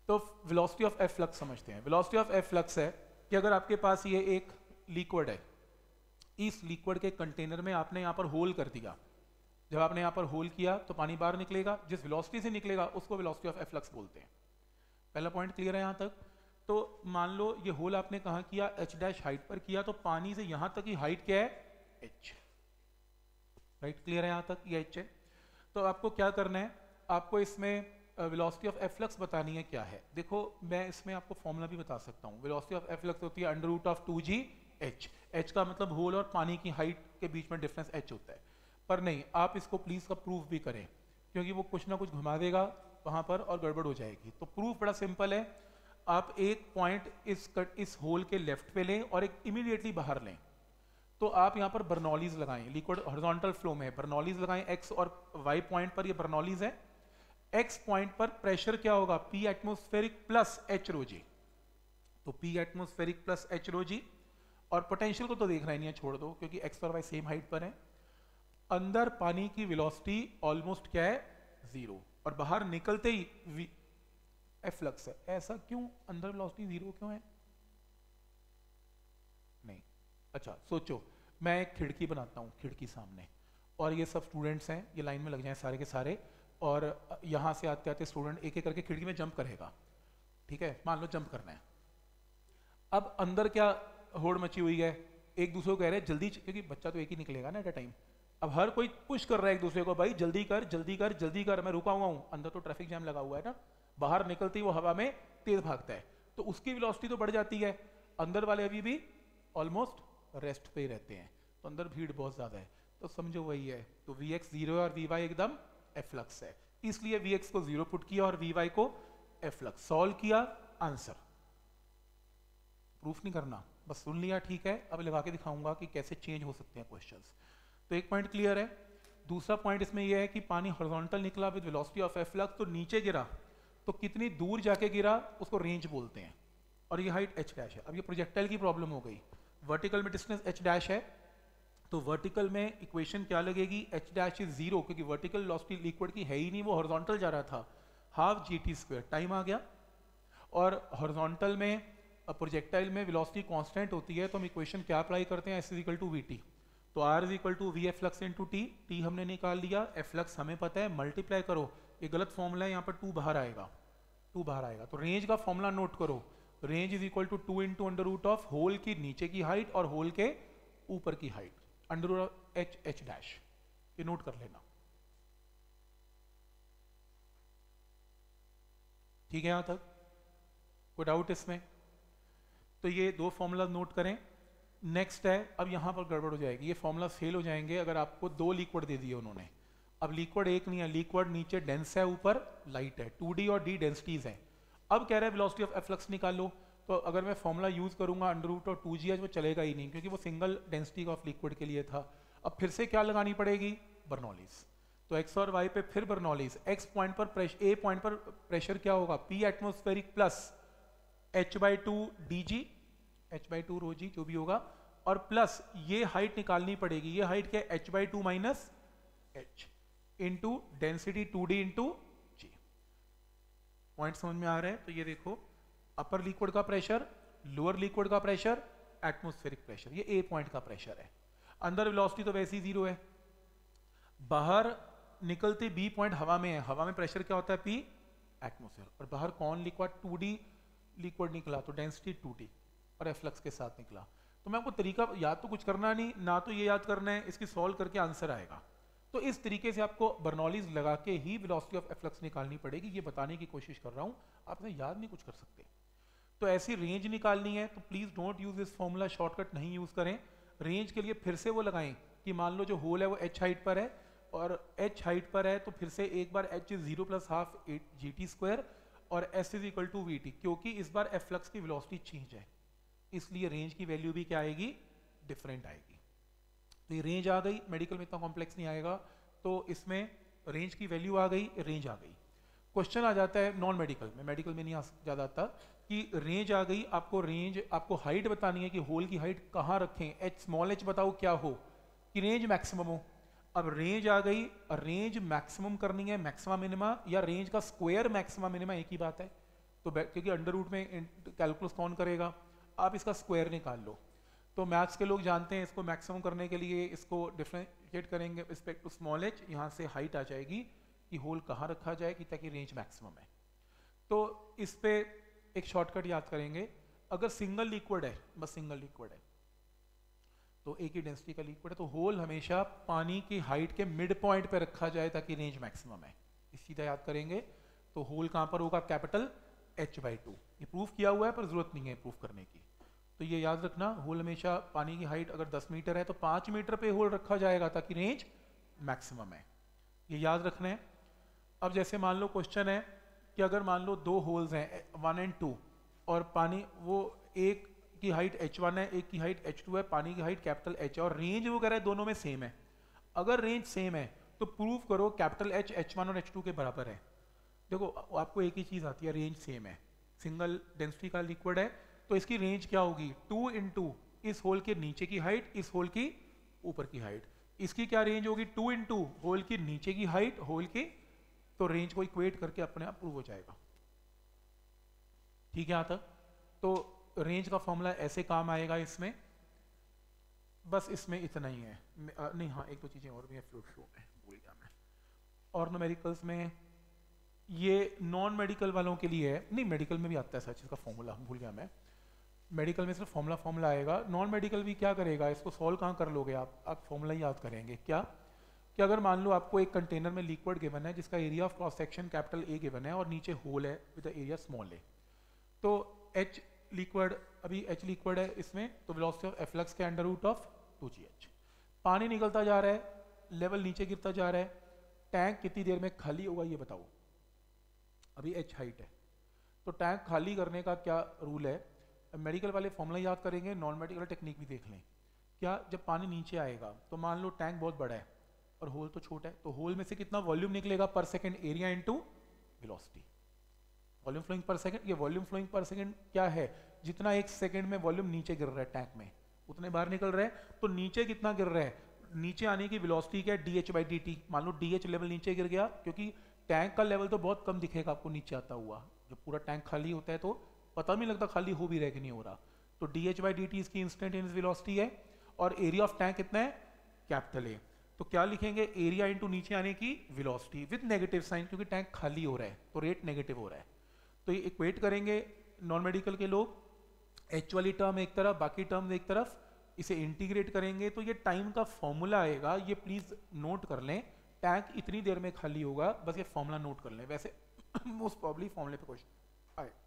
तो वेलोसिटी ऑफ एफ फ्लक्स समझते हैं। वेलोसिटी ऑफ एफ फ्लक्स है कि अगर आपके पास ये एक लिक्विड है, इस लिक्विड के कंटेनर में आपने यहाँ पर होल कर दिया, जब आपने यहाँ पर होल किया तो पानी बाहर निकलेगा, जिस वेलोसिटी से निकलेगा उसको वेलोसिटी ऑफ एफ फ्लक्स बोलते हैं। पहला पॉइंट क्लियर है यहाँ तक? तो मान लो ये होल आपने कहाँ किया, h डैश हाइट पर किया, तो पानी से यहाँ तक की हाइट क्या है, h, राइट? क्लियर है यहाँ तक? ये h है। तो आपको क्या करना है, आपको इसमें वेलोसिटी ऑफ एफ फ्लक्स बतानी है क्या है। देखो मैं इसमें आपको फॉर्मूला भी बता सकता हूँ। वेलोसिटी ऑफ एफ फ्लक्स होती है under root of 2g h। h का मतलब होल और पानी की हाइट के बीच में डिफरेंस h होता है। पर नहीं, आप इसको प्लीज का प्रूफ भी करें, क्योंकि वो कुछ ना कुछ घुमा देगा वहां पर और गड़बड़ हो जाएगी। तो प्रूफ बड़ा सिंपल है, आप एक पॉइंट इस होल के लेफ्ट पे लें और एक इमीडिएटली बाहर लें। तो आप यहाँ पर बर्नौलीज लगाएं, लिक्विड हॉरिजॉन्टल फ्लो में बर्नौलीज लगाएं, एक्स और वाई पॉइंट पर ये बर्नौलीज है। एक्स पॉइंट पर प्रेशर क्या होगा, P atmospheric plus H rho G, तो P atmospheric plus H rho G. और पोटेंशियल को तो देखना ही नहीं है, छोड़ दो, क्योंकि एक्स और वाई सेम हाइट पर है। अंदर पानी की वेलोसिटी ऑलमोस्ट क्या है, 0, और बाहर निकलते ही एफ फ्लक्स है। ऐसा क्यों, अंदर वेलोसिटी 0 क्यों है? नहीं, अच्छा सोचो, मैं एक खिड़की बनाता हूँ, खिड़की सामने, और ये सब स्टूडेंट्स हैं, ये लाइन में लग जाएं सारे के सारे, और यहाँ से आते आते स्टूडेंट एक एक करके खिड़की में जंप करेगा, ठीक है? मान लो जंप करना है। अब अंदर क्या होड़ मची हुई है, एक दूसरे को कह रहे हैं जल्दी, क्योंकि बच्चा तो एक ही निकलेगा ना एट अ टाइम। अब हर कोई पुश कर रहा है एक दूसरे को, भाई जल्दी कर जल्दी कर जल्दी कर, मैं रुका हुआ हूँ। अंदर तो ट्रैफिक जैम लगा हुआ है ना, बाहर निकलती वो हवा में तेज भागता है, तो उसकी वेलोसिटी तो बढ़ जाती है। अंदर वाले अभी भी ऑलमोस्ट रेस्ट पे ही रहते हैं, तो अंदर भीड़ बहुत ज्यादा है, तो समझो वही है। तो Vx 0 और Vy एकदम एफ फ्लक्स है, इसलिए Vx को 0 पुट किया और Vy को एफ फ्लक्स। सॉल्व किया, आंसर। प्रूफ नहीं करना, बस सुन लिया, ठीक है? अब लगा के दिखाऊंगा कि कैसे चेंज हो सकते हैं क्वेश्चंस। तो एक पॉइंट क्लियर है। दूसरा पॉइंट इसमें यह है कि पानी हॉरिजॉन्टल निकला with velocity of efflux, तो नीचे गिरा तो कितनी दूर जाके गिरा उसको रेंज बोलते हैं, और ये हाइट h डैश है। अब ये प्रोजेक्टाइल की प्रॉब्लम हो गई, वर्टिकल में डिस्टेंस h डैश है, तो वर्टिकल में इक्वेशन क्या लगेगी, h डैश इज 0, क्योंकि वर्टिकल वेलोसिटी लिक्विड की है ही नहीं, वो हॉरिजॉन्टल जा रहा था, हाफ gt²। टाइम आ गया, और हॉरिजॉन्टल में प्रोजेक्टाइल में वेलोसिटी कांस्टेंट होती है, तो हम इक्वेशन क्या अप्लाई करते हैं, s is equal to vt, तो r is equal to V efflux into T हमने निकाल लिया, एफ फ्लक्स हमें पता है, मल्टीप्लाई करो, ये गलत फॉर्मूला है, यहाँ पर 2 बाहर आएगा, 2 बाहर आएगा। तो रेंज का फॉर्मूला नोट करो, range is equal to 2 into under root of hole की नीचे की हाइट और होल के ऊपर की height, under root of H dash, ये नोट कर लेना, ठीक है? यहां तक कोई डाउट इसमें? तो ये 2 फॉर्मूला नोट करें। नेक्स्ट है, अब यहां पर गड़बड़ हो जाएगी, ये फॉर्मूला फेल हो जाएंगे अगर आपको 2 लिक्विड दे दिए उन्होंने। अब लिक्विड एक नहीं है, लिक्विड नीचे डेंस है, ऊपर लाइट है, 2d और d डेंसिटीज हैं। अब कह रहा है वेलोसिटी ऑफ एफ फ्लक्स निकालो, तो अगर मैं फॉर्मूला यूज करूंगा अंडर रूट और 2gh, वो चलेगा ही नहीं, क्योंकि वो सिंगल डेंसिटी ऑफ लिक्विड के लिए था। अब फिर से क्या लगानी पड़ेगी, बर्नौलीज। तो x और y पे फिर बर्नौलीज। x पॉइंट पर प्रेशर, a पॉइंट पर प्रेशर क्या होगा, p atmospheric plus h/2 dg, h/2 rho g जो भी होगा, और प्लस ये हाइट निकालनी पड़ेगी, ये हाइट क्या है, h/2 minus h into density 2d into g। Point समझ में आ रहा है? तो ये देखो, अपर लिक्विड का प्रेशर, लोअर लिक्विड का प्रेशर, एटमोस्फेरिक प्रेशर, ये ए पॉइंट का प्रेशर है। अंदर वेलोसिटी तो वैसे ही 0 है, बाहर निकलते बी पॉइंट हवा में है, हवा में प्रेशर क्या होता है, p एटमोस्फेयर, और बाहर कौन लिक्विड, 2d लिक्विड निकला, तो डेंसिटी 2d और एफ फ्लक्स के साथ निकला। तो मैं आपको तरीका याद तो कुछ करना नहीं ना, तो ये याद करना है, इसकी सॉल्व करके आंसर आएगा। तो इस तरीके से आपको बर्नौलीज लगा के ही वेलोसिटी ऑफ एफ फ्लक्स निकालनी पड़ेगी, ये बताने की कोशिश कर रहा हूं, आप इसे याद नहीं कुछ कर सकते। तो ऐसी रेंज निकालनी है, तो please don't use this formula, shortcut नहीं यूज करें। रेंज के लिए फिर से वो लगाएं कि मान लो जो होल है वो h हाइट पर है, और h हाइट पर है, तो फिर से एक बार h is 0 plus half gt², और s is equal to vt, क्योंकि इस बार एफ फ्लक्स की वेलोसिटी चेंज है, इसलिए रेंज की वैल्यू भी क्या आएगी, डिफरेंट आएगी। तो ये रेंज आ गई, मेडिकल में इतना कॉम्प्लेक्स नहीं आएगा, तो इसमें रेंज की वैल्यू आ गई, रेंज आ गई। क्वेश्चन आ जाता है नॉन मेडिकल में, मेडिकल में नहीं ज्यादा आता, कि रेंज आ गई, आपको रेंज, आपको हाइट बतानी है कि होल की हाइट कहाँ रखें, h स्मॉल h बताओ क्या हो, कि रेंज मैक्सिमम हो। अब रेंज आ गई, रेंज मैक्सिमम करनी है, मैक्सिमम मिनिमा, या रेंज का स्क्वायर मैक्सिमम मिनिमा एक ही बात है, तो क्योंकि अंडर रूट में कैलकुलस कौन करेगा, आप इसका स्क्वायर निकाल लो। तो मैथ्स के लोग जानते हैं इसको मैक्सिमम करने के लिए इसको डिफरेंशिएट करेंगे रिस्पेक्ट टू स्मॉल एच, यहाँ से हाइट आ जाएगी कि होल कहाँ रखा जाए कि ताकि रेंज मैक्सिमम है। तो इस पे एक शॉर्टकट याद करेंगे, अगर सिंगल लिक्विड है, बस सिंगल लिक्विड है, तो एक ही डेंसिटी का लिक्विड है, तो होल हमेशा पानी की हाइट के मिड पॉइंट पे रखा जाए ताकि रेंज मैक्सिमम है। सीधा याद करेंगे तो होल कहाँ पर होगा, कैपिटल H/2। ये प्रूफ किया हुआ है पर जरूरत नहीं है प्रूफ करने की, तो ये याद रखना, होल हमेशा पानी की हाइट अगर 10 मीटर है तो 5 मीटर पे होल रखा जाएगा ताकि रेंज मैक्सिमम है, ये याद रखना है। अब जैसे मान लो क्वेश्चन है कि अगर मान लो दो होल्स हैं 1 और 2 और पानी वो एक की हाइट H1 है, एक की हाइट H2 है, पानी की हाइट कैपिटल H और रेंज वो कह रहा है दोनों में सेम है। अगर रेंज सेम है तो प्रूव करो कैपिटल H H1 और H2 के बराबर है। देखो आपको एक ही चीज आती है, रेंज सेम है, सिंगल डेंसिटी का लिक्विड है, तो इसकी रेंज क्या होगी 2 इंटू इस होल के नीचे की हाइट, इस होल की ऊपर की हाइट। इसकी क्या रेंज होगी 2 इंटू होल की नीचे की हाइट होल की, तो रेंज को इक्वेट करके अपने आप प्रूव हो जाएगा। ठीक है यहाँ तक? तो रेंज का फॉर्मूला ऐसे काम आएगा इसमें, बस इसमें इतना ही है। नहीं हाँ, एक दो चीजें और भी है फ्लूइड फ्लो में, भूल गया मैं। और न्यूमेरिकल्स में ये नॉन मेडिकल वालों के लिए है, नहीं मेडिकल में भी आता है सच, इसका फॉर्मूला भूल गया मैं। मेडिकल में सिर्फ फॉर्मूला आएगा, नॉन मेडिकल भी क्या करेगा, इसको सॉल्व कहाँ कर लोगे आप फॉर्मूला ही याद करेंगे। क्या कि अगर मान लो आपको एक कंटेनर में लिक्विड गिवन है जिसका area of cross section capital A given है और नीचे होल है विद एरिया स्मॉल a, तो H लिक्विड, अभी H लिक्विड है इसमें, तो वेलोसिटी ऑफ एफ्लक्स के अंडर रूट ऑफ 2gh। पानी निकलता जा रहा है, लेवल नीचे गिरता जा रहा है, टैंक कितनी देर में खाली होगा ये बताओ। अभी H हाइट है, तो टैंक खाली करने का क्या रूल है, मेडिकल वाले फॉर्मूला याद करेंगे, नॉन मेडिकल टेक्निक भी देख लें। क्या जब पानी नीचे आएगा तो मान लो टैंक बहुत बड़ा है और होल तो छोटा है, तो होल में से कितना वॉल्यूम निकलेगा per second, area into velocity, volume flowing per second. ये वॉल्यूम फ्लोइंग पर सेकंड क्या है, जितना एक सेकंड में वॉल्यूम नीचे गिर रहा है टैंक में उतने बाहर निकल रहा है, तो नीचे कितना गिर रहा है, नीचे आने की वेलोसिटी क्या है dH/dt। मान लो DH लेवल नीचे गिर गया, क्योंकि टैंक का लेवल तो बहुत कम दिखेगा आपको नीचे आता हुआ, जब पूरा टैंक खाली होता है तो पता नहीं लगता खाली हो भी रहा कि नहीं हो रहा, तो dH/dt इसकी इंस्टेंटेनियस वेलोसिटी है और एरिया ऑफ टैंक कितना है कैपिटल A। तो क्या लिखेंगे, एरिया इनटू नीचे आने की वेलोसिटी विद नेगेटिव साइन, क्योंकि टैंक खाली हो रहा है तो रेट नेगेटिव हो रहा है। तो ये इक्वेट करेंगे नॉन मेडिकल के लोग, H वाली टर्म एक तरफ बाकी टर्म एक तरफ, इसे इंटीग्रेट करेंगे तो ये टाइम का फॉर्मूला आएगा। ये प्लीज नोट कर लें, टैंक इतनी देर में खाली होगा, बस ये फॉर्मूला नोट कर लें, वैसे मोस्ट प्रॉब्ली फॉर्मूले पे क्वेश्चन आए।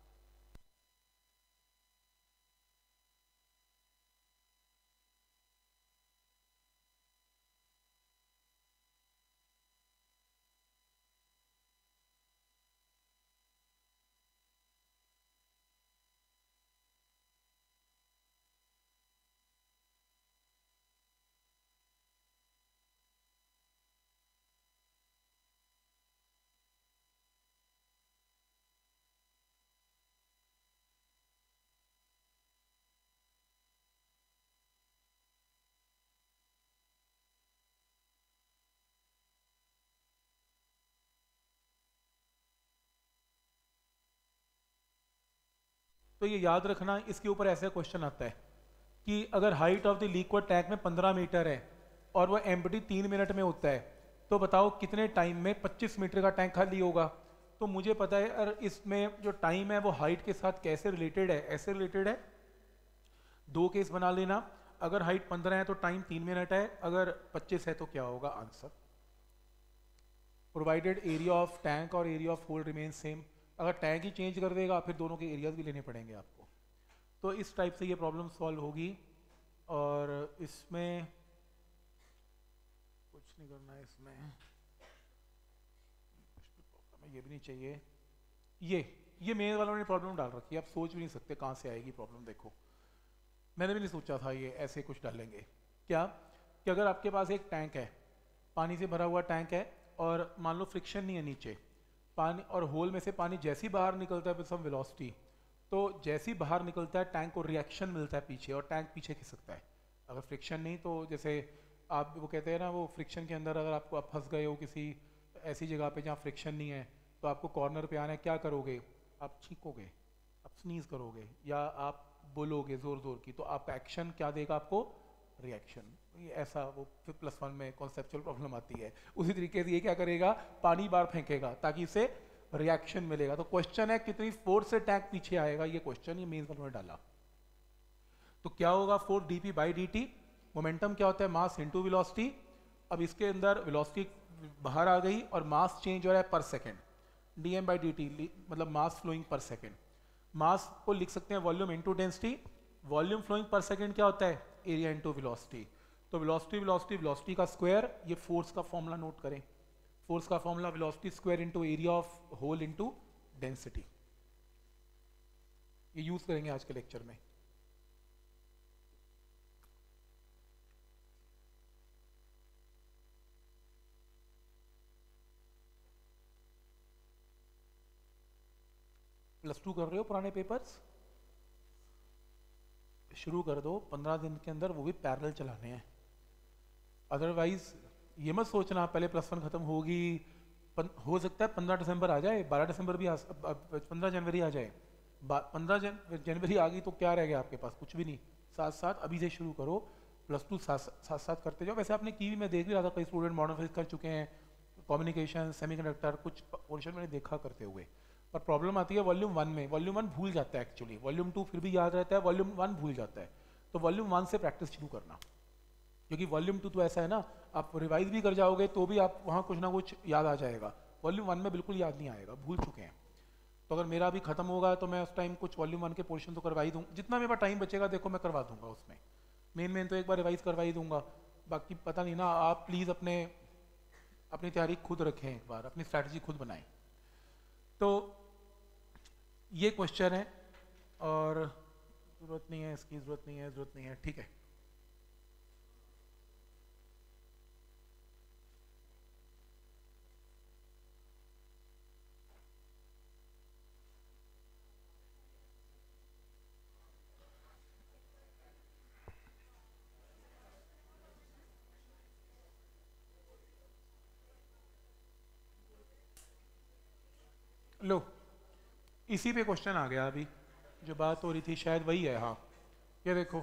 तो ये याद रखना, इसके ऊपर ऐसा क्वेश्चन आता है कि अगर height of the liquid tank में 15 मीटर है और वो एम्प्टी 3 मिनट में होता है, तो बताओ कितने टाइम में 25 मीटर का टैंक खाली होगा। तो मुझे पता है, और इसमें जो टाइम है वो हाइट के साथ कैसे रिलेटेड है, ऐसे रिलेटेड है। दो केस बना लेना, अगर हाइट 15 है तो टाइम 3 मिनट है, अगर 25 है तो क्या होगा answer. Provided area of tank और area of hole remain same, अगर टैंक ही चेंज कर देगा फिर दोनों के एरियाज भी लेने पड़ेंगे आपको। तो इस टाइप से ये प्रॉब्लम सॉल्व होगी, और इसमें कुछ नहीं करना है, इसमें ये भी नहीं चाहिए। ये मेरे वालों ने प्रॉब्लम डाल रखी है, आप सोच भी नहीं सकते कहाँ से आएगी प्रॉब्लम। देखो मैंने भी नहीं सोचा था ये ऐसे कुछ डालेंगे। क्या कि अगर आपके पास एक टैंक है, पानी से भरा हुआ टैंक है, और मान लो फ्रिक्शन नहीं है नीचे पानी, और होल में से पानी जैसे ही बाहर निकलता है विद सम वेलोसिटी, तो जैसे ही बाहर निकलता है टैंक को रिएक्शन मिलता है पीछे, और टैंक पीछे खिसकता है। अगर फ्रिक्शन नहीं तो जैसे आप वो कहते हैं ना, वो फ्रिक्शन के अंदर अगर आप फंस गए हो किसी ऐसी जगह पे जहाँ फ्रिक्शन नहीं है, तो आपको कॉर्नर पे आना है, क्या करोगे, आप छींकोगे, आप स्नीज करोगे या आप बोलोगे जोर जोर की, तो आपका एक्शन क्या देगा आपको? रिएक्शन। ये ऐसा वो फिर +1 में कॉन्सेप्चुअल प्रॉब्लम आती है। उसी तरीके से ये क्या करेगा, पानी बार फेंकेगा ताकि इसे रिएक्शन मिलेगा। तो क्वेश्चन है कितनी फोर्स से टैंक पीछे आएगा, ये क्वेश्चन ये मेंस में उन्होंने डाला। तो क्या होगा 4 dp बाई dt, मोमेंटम क्या होता है? Mass into velocity. अब इसके अंदर वेलोसिटी बाहर आ गई और मास चेंज हो रहा है पर सेकंड, dm बाई dt मतलब मास फ्लोइंग पर सेकंड। मास को लिख सकते हैं volume into density. Volume flowing per second क्या होता है? Area into velocity. तो वेलोसिटी वेलोसिटी वेलोसिटी का स्क्वायर, ये फोर्स का फॉर्मूला नोट करें। फोर्स का formula velocity square into area of hole into density. ये यूज करेंगे आज के लेक्चर में। +2 कर रहे हो पुराने पेपर्स, शुरू कर दो 15 दिन के अंदर, वो भी पैरेलल चलाने हैं। अदरवाइज ये मत सोचना पहले +1 खत्म होगी, हो सकता है 15 दिसंबर आ जाए, 12 दिसंबर भी 15 जनवरी आ जाए। 15 जनवरी आ गई तो क्या रह गया आपके पास? कुछ भी नहीं। साथ साथ अभी से शुरू करो, +2 साथ साथ करते जाओ। वैसे आपने की भी, मैं देख भी रहा था कई स्टूडेंट मॉडर्न फिजिक्स कर चुके हैं, कम्युनिकेशन, सेमीकंडक्टर, कुछ पोर्शन मैंने देखा करते हुए। पर प्रॉब्लम आती है वॉल्यूम 1 में। वॉल्यूम 1 भूल जाता है एक्चुअली, वॉल्यूम 2 फिर भी याद रहता है, वॉल्यूम 1 भूल जाता है। तो वॉल्यूम 1 से प्रैक्टिस शुरू करना, क्योंकि वॉल्यूम 2 तो ऐसा है ना, आप रिवाइज भी कर जाओगे तो भी आप वहाँ कुछ ना कुछ याद आ जाएगा। वॉल्यूम 1 में बिल्कुल याद नहीं आएगा, भूल चुके हैं। तो अगर मेरा भी खत्म होगा तो मैं उस टाइम कुछ वॉल्यूम 1 के पोर्शन तो करवा ही दूँ, जितना मेरे पास टाइम बचेगा देखो मैं करवा दूंगा। उसमें मेन तो एक बार रिवाइज करवा ही दूंगा, बाकी पता नहीं ना। आप प्लीज़ अपनी तैयारी खुद रखें, एक बार अपनी स्ट्रैटेजी खुद बनाएं। तो ये क्वेश्चन है, और ज़रूरत नहीं है इसकी, ज़रूरत नहीं है, ठीक है। लो, इसी पे क्वेश्चन आ गया अभी, जो बात हो रही थी शायद वही है। हाँ, ये देखो,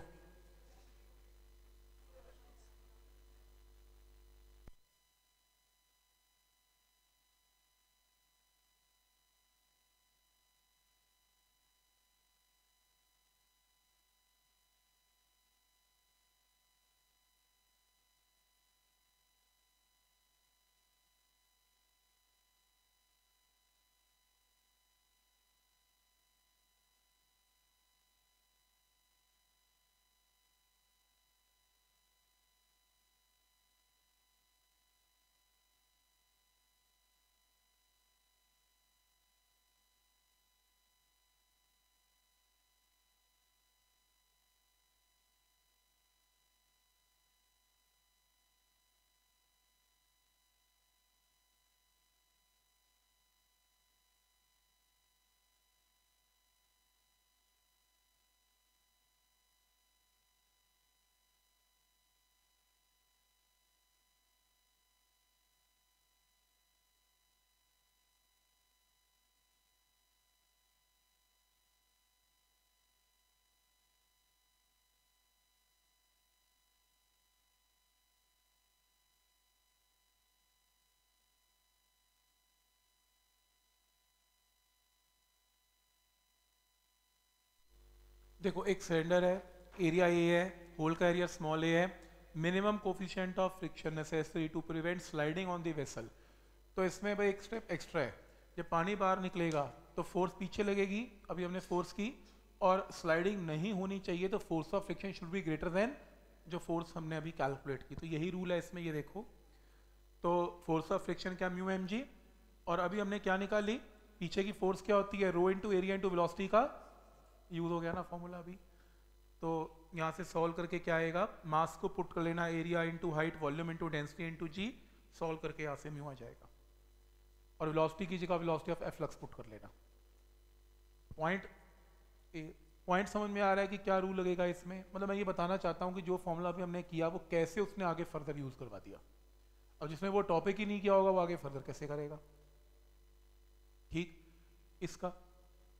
देखो एक सिलेंडर है, एरिया ए है, होल का एरिया स्मॉल ए है, minimum coefficient of friction necessary to prevent sliding on the vessel. तो इसमें भाई एक स्टेप एक्स्ट्रा है, जब पानी बाहर निकलेगा तो फोर्स पीछे लगेगी, अभी हमने फोर्स की, और स्लाइडिंग नहीं होनी चाहिए, तो force of friction should be greater than जो फोर्स हमने अभी कैलकुलेट की। तो यही रूल है इसमें, ये देखो। तो फोर्स ऑफ फ्रिक्शन क्या, म्यू एम जी, और अभी हमने क्या निकाली, पीछे की फोर्स क्या होती है, rho into area into velocity का यूज हो गया ना फॉर्मूला अभी। तो यहाँ से सॉल्व करके क्या आएगा, मास को पुट कर लेना, area into height, volume into density into g, solve करके यहाँ से म्यू आ जाएगा, और वेलोसिटी की जगह वेलोसिटी ऑफ एफ्लक्स पुट कर लेना। पॉइंट समझ में आ रहा है कि क्या रूल लगेगा इसमें? मतलब मैं ये बताना चाहता हूँ कि जो फॉर्मूला भी हमने किया वो कैसे उसने आगे फर्दर यूज करवा दिया। अब जिसमें वो टॉपिक ही नहीं किया होगा वो आगे फर्दर कैसे करेगा? ठीक, इसका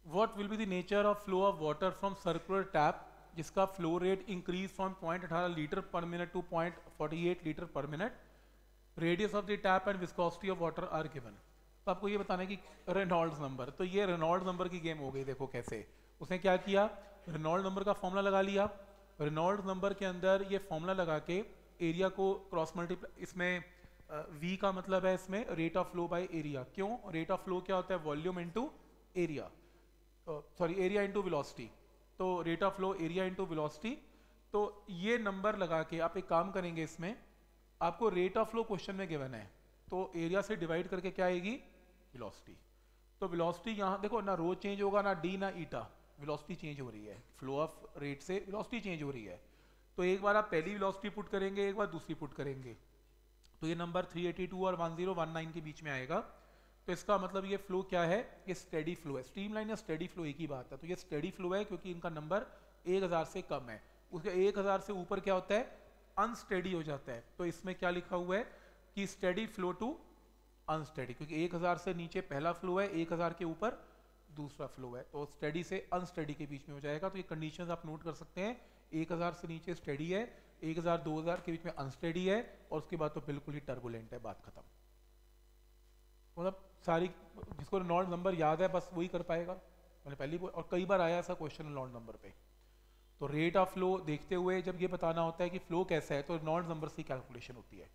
what will be the nature of flow of water from circular tap जिसका flow rate increase from 0.18 litre per minute to 0.48 litre per minute, radius of the tap and viscosity of water are given. तो आपको ये बताना है कि रेनॉल्ड्स नंबर, तो ये रेनॉल्ड्स नंबर की गेम हो गई। देखो कैसे उसने क्या किया, रेनॉल्ड्स नंबर का फॉर्मूला लगा लिया। रेनॉल्ड्स नंबर के अंदर ये फॉर्मूला लगा के एरिया को क्रॉस मल्टीप्लाई, इसमें v का मतलब है इसमें rate of flow by area. क्यों, रेट ऑफ फ्लो क्या होता है, volume into area, sorry area into velocity. तो rate of flow area into velocity. तो ये नंबर लगा के आप एक काम करेंगे, इसमें आपको रेट ऑफ फ्लो क्वेश्चन में गिवन है, तो एरिया से डिवाइड करके क्या आएगी, वेलोसिटी। तो वेलोसिटी यहाँ देखो ना, रो चेंज होगा ना डी ना ईटा, वेलोसिटी चेंज हो रही है, फ्लो ऑफ रेट से वेलोसिटी चेंज हो रही है। तो एक बार आप पहली वेलोसिटी पुट करेंगे, एक बार दूसरी पुट करेंगे, तो ये नंबर 382 और 1019 के बीच में आएगा। तो इसका मतलब ये फ्लो क्या है, ये स्टेडी फ्लो है। स्ट्रीमलाइन या स्टेडी फ्लो एक ही बात है। तो ये स्टेडी फ्लो है क्योंकि इनका नंबर 1000 से कम है। उसके 1000 से ऊपर क्या होता है, अनस्टेडी हो जाता है। तो इसमें क्या लिखा हुआ है कि स्टेडी फ्लो टू अनस्टेडी, क्योंकि 1000 से नीचे पहला फ्लो है, 1000 के ऊपर दूसरा फ्लो है, तो स्टेडी से अनस्टेडी के बीच में हो जाएगा। तो ये कंडीशंस आप नोट कर सकते हैं, 1000 से नीचे स्टेडी है, 1000 2000 के बीच में अनस्टेडी है, और उसके बाद तो बिल्कुल ही टर्बुलेंट है, बात खत्म। मतलब सारी, जिसको रेनॉल्ड्स नंबर याद है बस वही कर पाएगा। मैंने पहले, और कई बार आया ऐसा क्वेश्चन रेनॉल्ड्स नंबर पे। तो रेट ऑफ फ्लो देखते हुए जब ये बताना होता है कि फ्लो कैसा है, तो रेनॉल्ड्स नंबर से कैलकुलेशन होती है।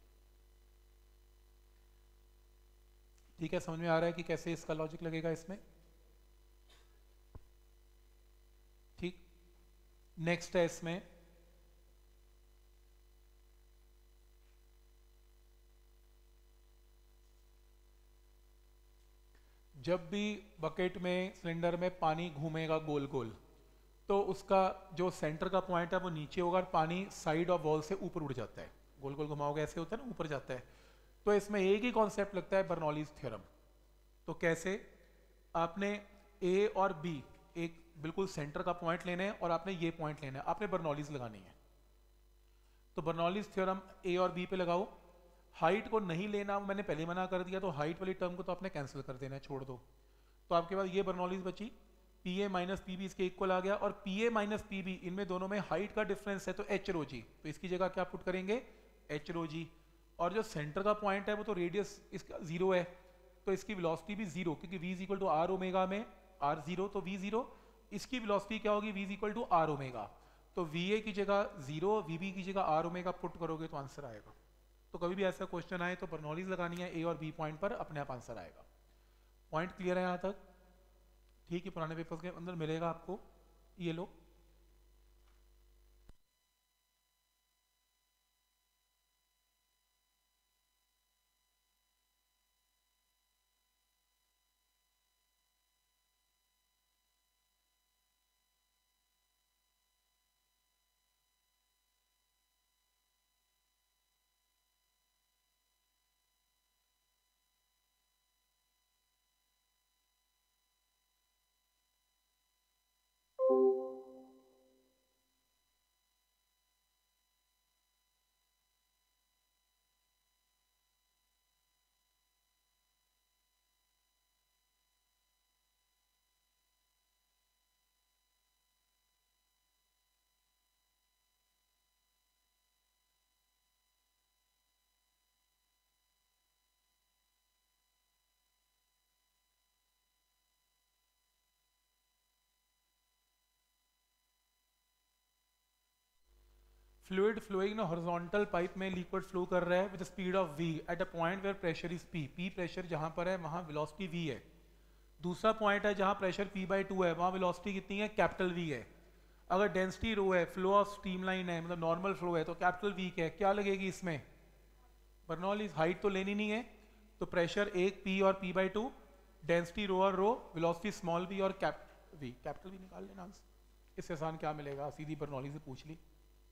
ठीक है, समझ में आ रहा है कि कैसे इसका लॉजिक लगेगा इसमें। ठीक, नेक्स्ट है इसमें जब भी बकेट में, सिलेंडर में पानी घूमेगा गोल गोल, तो उसका जो सेंटर का पॉइंट है वो नीचे होगा और पानी साइड ऑफ वॉल से ऊपर उड़ जाता है। गोल गोल घुमाओगे ऐसे होता है ना, ऊपर जाता है। तो इसमें एक ही कॉन्सेप्ट लगता है, बर्नौलीज थ्योरम। तो कैसे, आपने ए और बी एक बिल्कुल सेंटर का पॉइंट लेना है और आपने ये पॉइंट लेना है, आपने बर्नौलीज लगानी है। तो बर्नौलीज थ्योरम ए और बी पे लगाओ। हाइट को नहीं लेना, मैंने पहले मना कर दिया, तो हाइट वाली टर्म को तो आपने कैंसिल कर देना है, छोड़ दो। तो आपके पास ये बर्नौलीज बची, P A minus P B इसके इक्वल आ गया, और P A minus P B इनमें दोनों में हाइट का डिफरेंस है, तो एच रो जी, तो इसकी जगह क्या पुट करेंगे, एच रो जी। और जो सेंटर का पॉइंट है वो तो रेडियस इसका 0 है, तो इसकी वेलोसिटी भी 0, क्योंकि v is equal to r omega में r 0, तो v 0, इसकी वेलोसिटी क्या होगी, v is equal to r omega. तो va की जगह 0, vb की जगह r ओमेगा पुट करोगे तो आंसर आएगा। तो कभी भी ऐसा क्वेश्चन आए तो बर्नौलीज लगानी है, ए और बी पॉइंट पर, अपने आप आंसर आएगा। पॉइंट क्लियर है यहाँ तक? ठीक है, पुराने पेपर्स के अंदर मिलेगा आपको, ये लो। Fluid flowing in horizontal pipe में लिक्विड फ्लो कर रहा है with speed of v at a point where pressure is p। p pressure जहां पर है वहां वेलोसिटी v है। दूसरा पॉइंट है जहां प्रेशर p/2 है, वहां वेलोसिटी कितनी है, कैपिटल v है। अगर डेंसिटी रो है, फ्लो ऑफ स्ट्रीमलाइन है, मतलब नॉर्मल फ्लो है, तो कैपिटल v क्या है, क्या लगेगी इसमें, बर्नौलीज। हाइट तो लेनी नहीं है, तो प्रेशर एक p और p/2, डेंसिटी रो और रो, वेलोसिटी स्मॉल v और कैपिटल v निकाल लेना। इससे आसान क्या मिलेगा, सीधी बर्नौली से पूछ ली।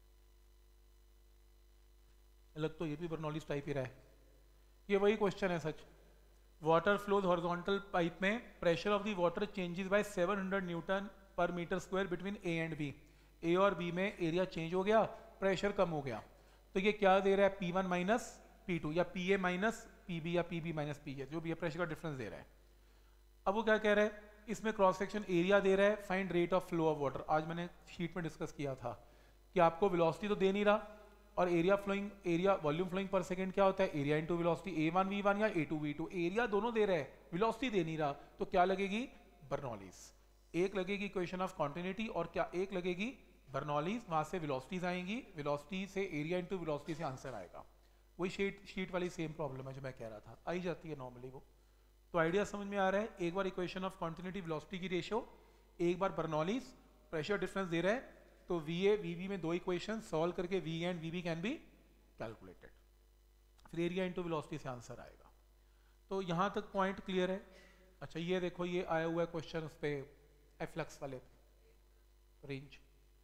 अलग तो ये भी बर्नौलीज टाइप ही रहा है, ये वही क्वेश्चन है सच। वाटर फ्लोज हॉरिजॉन्टल पाइप में, pressure of the water changes by 700 newton per metre square between A and B. A और बी में एरिया चेंज हो गया, प्रेशर कम हो गया, तो ये क्या दे रहा है, P1 माइनस P2 या PA माइनस PB या PB माइनस P, जो भी है प्रेशर का डिफरेंस दे रहा है। अब वो क्या कह रहा है इसमें क्रॉस सेक्शन एरिया दे रहा है, find rate of flow of water. आज मैंने शीट में डिस्कस किया था कि आपको वेलोसिटी तो दे नहीं रहा, और area flowing, area volume flowing per second क्या होता है, area into velocity, A1 V1 या A2 V2। एरिया दोनों दे रहे हैं, वेलोसिटी दे नहीं रहा, तो क्या लगेगी, बर्नौलीज। एक लगेगी इक्वेशन ऑफ कॉन्टिन्यूटी, और क्या एक लगेगी बर्नौलीज, वहां से वेलोसिटीज आएंगी, वेलोसिटी से एरिया इनटू वेलोसिटी से आंसर आएगा। वही शीट वाली सेम प्रॉब्लम है जो मैं कह रहा था, आई जाती है नॉर्मली वो। तो आइडिया समझ में आ रहा है। एक बार इक्वेशन ऑफ कॉन्टिन्यूटी वेलोसिटी की रेशियो, एक बार बर्नौलीज, प्रेशर डिफरेंस दे रहा है, तो VA VB में दो इक्वेशन सॉल्व करके VA and VB can be calculated, फिर एरिया इनटू वेलोसिटी से आंसर आएगा। तो यहां तक पॉइंट क्लियर है। अच्छा ये देखो, ये आया हुआ है क्वेश्चन उस पे एफ्लक्स वाले रेंज।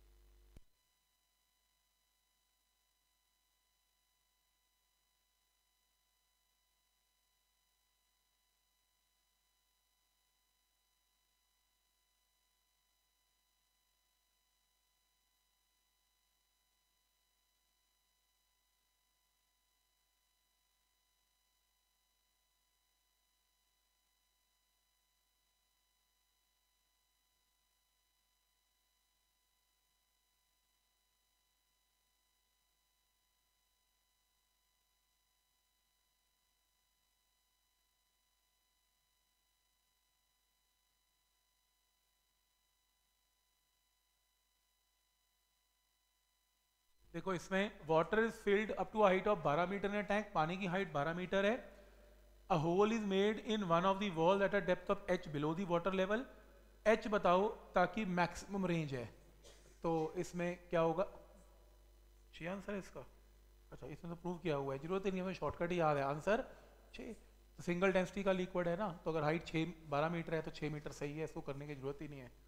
देखो इसमें water is filled up to height of 12 metre in tank, पानी की हाइट 12 मीटर है। A hole is made in one of the wall at a depth of h below the water level. h बताओ ताकि मैक्सिमम रेंज है, तो इसमें क्या होगा, 6 आंसर है इसका। अच्छा इसमें तो प्रूव किया हुआ है, जरूरत ही नहीं, हमें शॉर्टकट ही याद है, आंसर 6। तो सिंगल डेंसिटी का लिक्विड है ना, तो अगर हाइट 12 मीटर है तो 6 मीटर सही है, इसको करने की जरूरत ही नहीं है।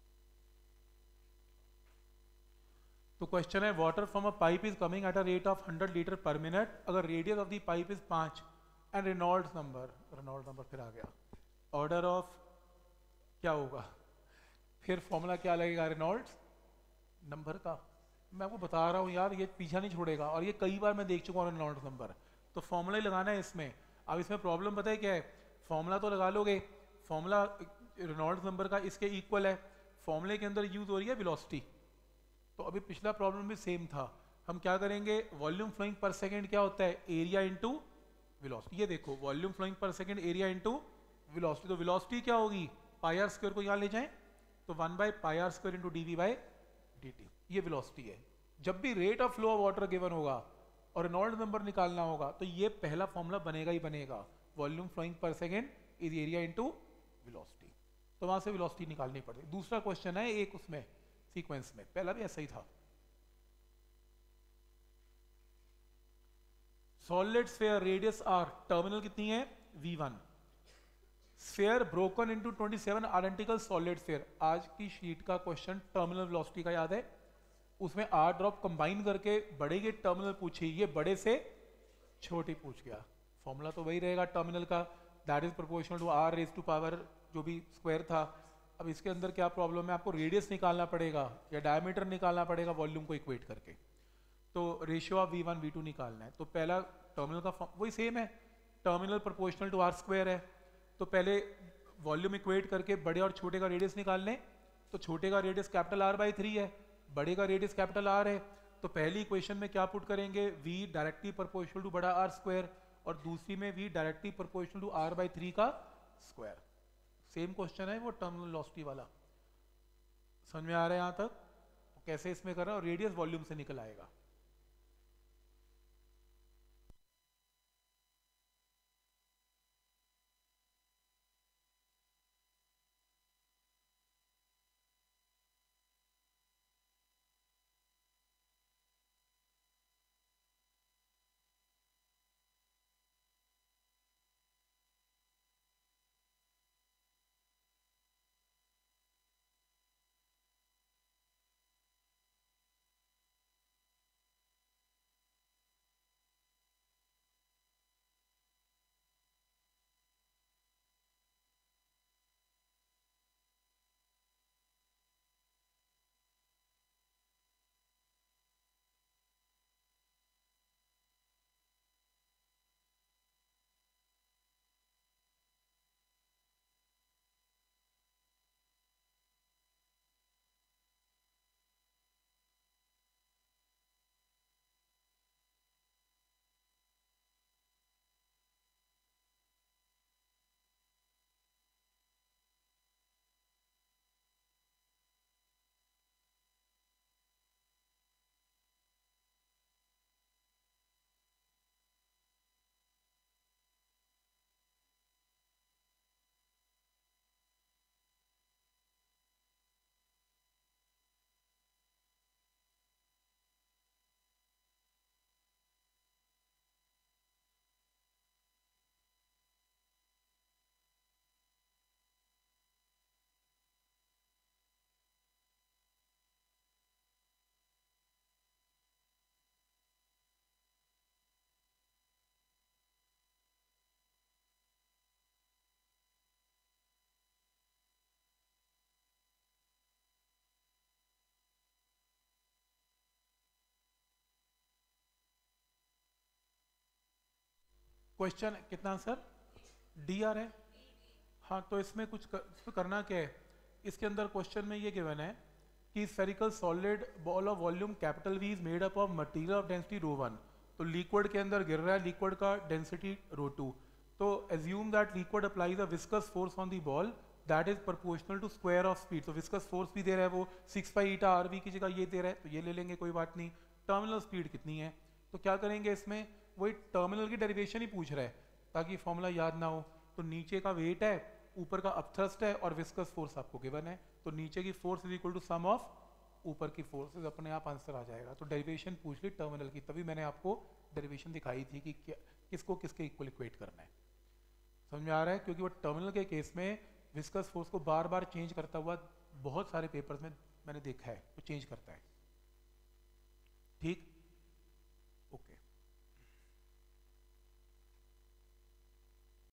तो क्वेश्चन है, water from a pipe is coming at a rate of 100 litre per minute, अगर radius of the pipe is 5 and Reynolds number फिर आ गया, ऑर्डर ऑफ क्या होगा, फिर फॉर्मूला क्या लगेगा रेनॉल्ड्स नंबर का। मैं आपको बता रहा हूँ यार, ये पीछा नहीं छोड़ेगा, और ये कई बार मैं देख चुका हूँ रेनॉल्ड्स नंबर। तो फॉर्मूला ही लगाना है इसमें। अब इसमें प्रॉब्लम पता है क्या है, फॉर्मूला तो लगा लोगे, फॉर्मूला रेनॉल्ड्स नंबर का इसके इक्वल है, फॉर्मूले के अंदर यूज हो रही है वेलोसिटी। तो अभी पिछला प्रॉब्लम भी सेम था, हम क्या करेंगे, वॉल्यूम फ्लोइंग पर सेकंड क्या होता है, एरिया इनटू वेलोसिटी। ये देखो volume flowing per second area into velocity, तो वेलोसिटी क्या होगी, पाई आर स्क्वायर को यहाँ ले जाएं, तो 1 by pi r square into dv by dt, ये वेलोसिटी है। जब भी rate of flow of water given होगा और रेनॉल्ड्स नंबर निकालना होगा, तो ये पहला फॉर्मूला बनेगा ही बनेगा, volume flowing per second is area into velocity. तो वहां से वेलोसिटी निकालनी पड़ेगी। दूसरा क्वेश्चन है एक उसमें सीक्वेंस में, पहला भी ऐसा ही था। Solid sphere radius r, terminal कितनी है v1, sphere broken into 27 identical solid sphere. आज की शीट का क्वेश्चन टर्मिनल वेलोसिटी का याद है, उसमें r ड्रॉप कंबाइन करके बड़े के टर्मिनल पूछी, ये बड़े से छोटी पूछ गया। फॉर्मूला तो वही रहेगा टर्मिनल का, that is proportional to r raise to power जो भी स्क्वायर था। अब इसके अंदर क्या प्रॉब्लम है, आपको रेडियस निकालना पड़ेगा या डायमीटर निकालना पड़ेगा वॉल्यूम को इक्वेट करके, तो रेशियो ऑफ v1 v2 निकालना है। तो पहला टर्मिनल का वही सेम है, terminal proportional to r square है, तो पहले वॉल्यूम इक्वेट करके बड़े और छोटे का रेडियस निकाल लें। तो छोटे का रेडियस कैपिटल R/3 है, बड़े का रेडियस कैपिटल R है, तो पहली इक्वेशन में क्या पुट करेंगे, v डायरेक्टली प्रोपोर्शनल टू बड़ा R स्क्वायर, और दूसरी में v directly proportional to R/3 का स्क्वायर। सेम क्वेश्चन है वो टर्मिनल वेलोसिटी वाला, समझ में आ रहा है यहां तक, कैसे इसमें कर रहा है, और रेडियस वॉल्यूम से निकल आएगा। क्वेश्चन कितना आंसर डी आ रहा है? हाँ, तो इसमें इसमें करना क्या है, इसके अंदर क्वेश्चन में ये गिवन है कि spherical solid ball of volume capital V is made up of material of density ρ1, तो लिक्विड के अंदर गिर रहा है, लिक्विड का डेंसिटी ρ2, तो assume that liquid applies a viscous force on the ball that is proportional to square of speed. तो विस्कस फोर्स भी दे रहा है वो 6 पाई ईटा आर वी की जगह ये दे रहा है, तो ये ले लेंगे, कोई बात नहीं। टर्मिनल स्पीड कितनी है, तो क्या करेंगे इसमें, वही टर्मिनल की डेरिवेशन ही पूछ रहा है ताकि फॉर्मूला याद ना हो। तो नीचे का वेट है, ऊपर का अपथ्रस्ट है और विस्कस फोर्स आपको गिवन है, तो नीचे की force is equal to sum of ऊपर की फोर्सेस, अपने आप आंसर आ जाएगा। तो डेरिवेशन पूछ ली टर्मिनल की, तभी मैंने आपको डेरिवेशन दिखाई थी कि किसको किसके इक्वल इक्वेट करना है। समझ में आ रहा है? क्योंकि वो टर्मिनल के केस में विस्कस फोर्स को बार बार चेंज करता हुआ बहुत सारे पेपर्स में मैंने देखा है, वो चेंज करता है।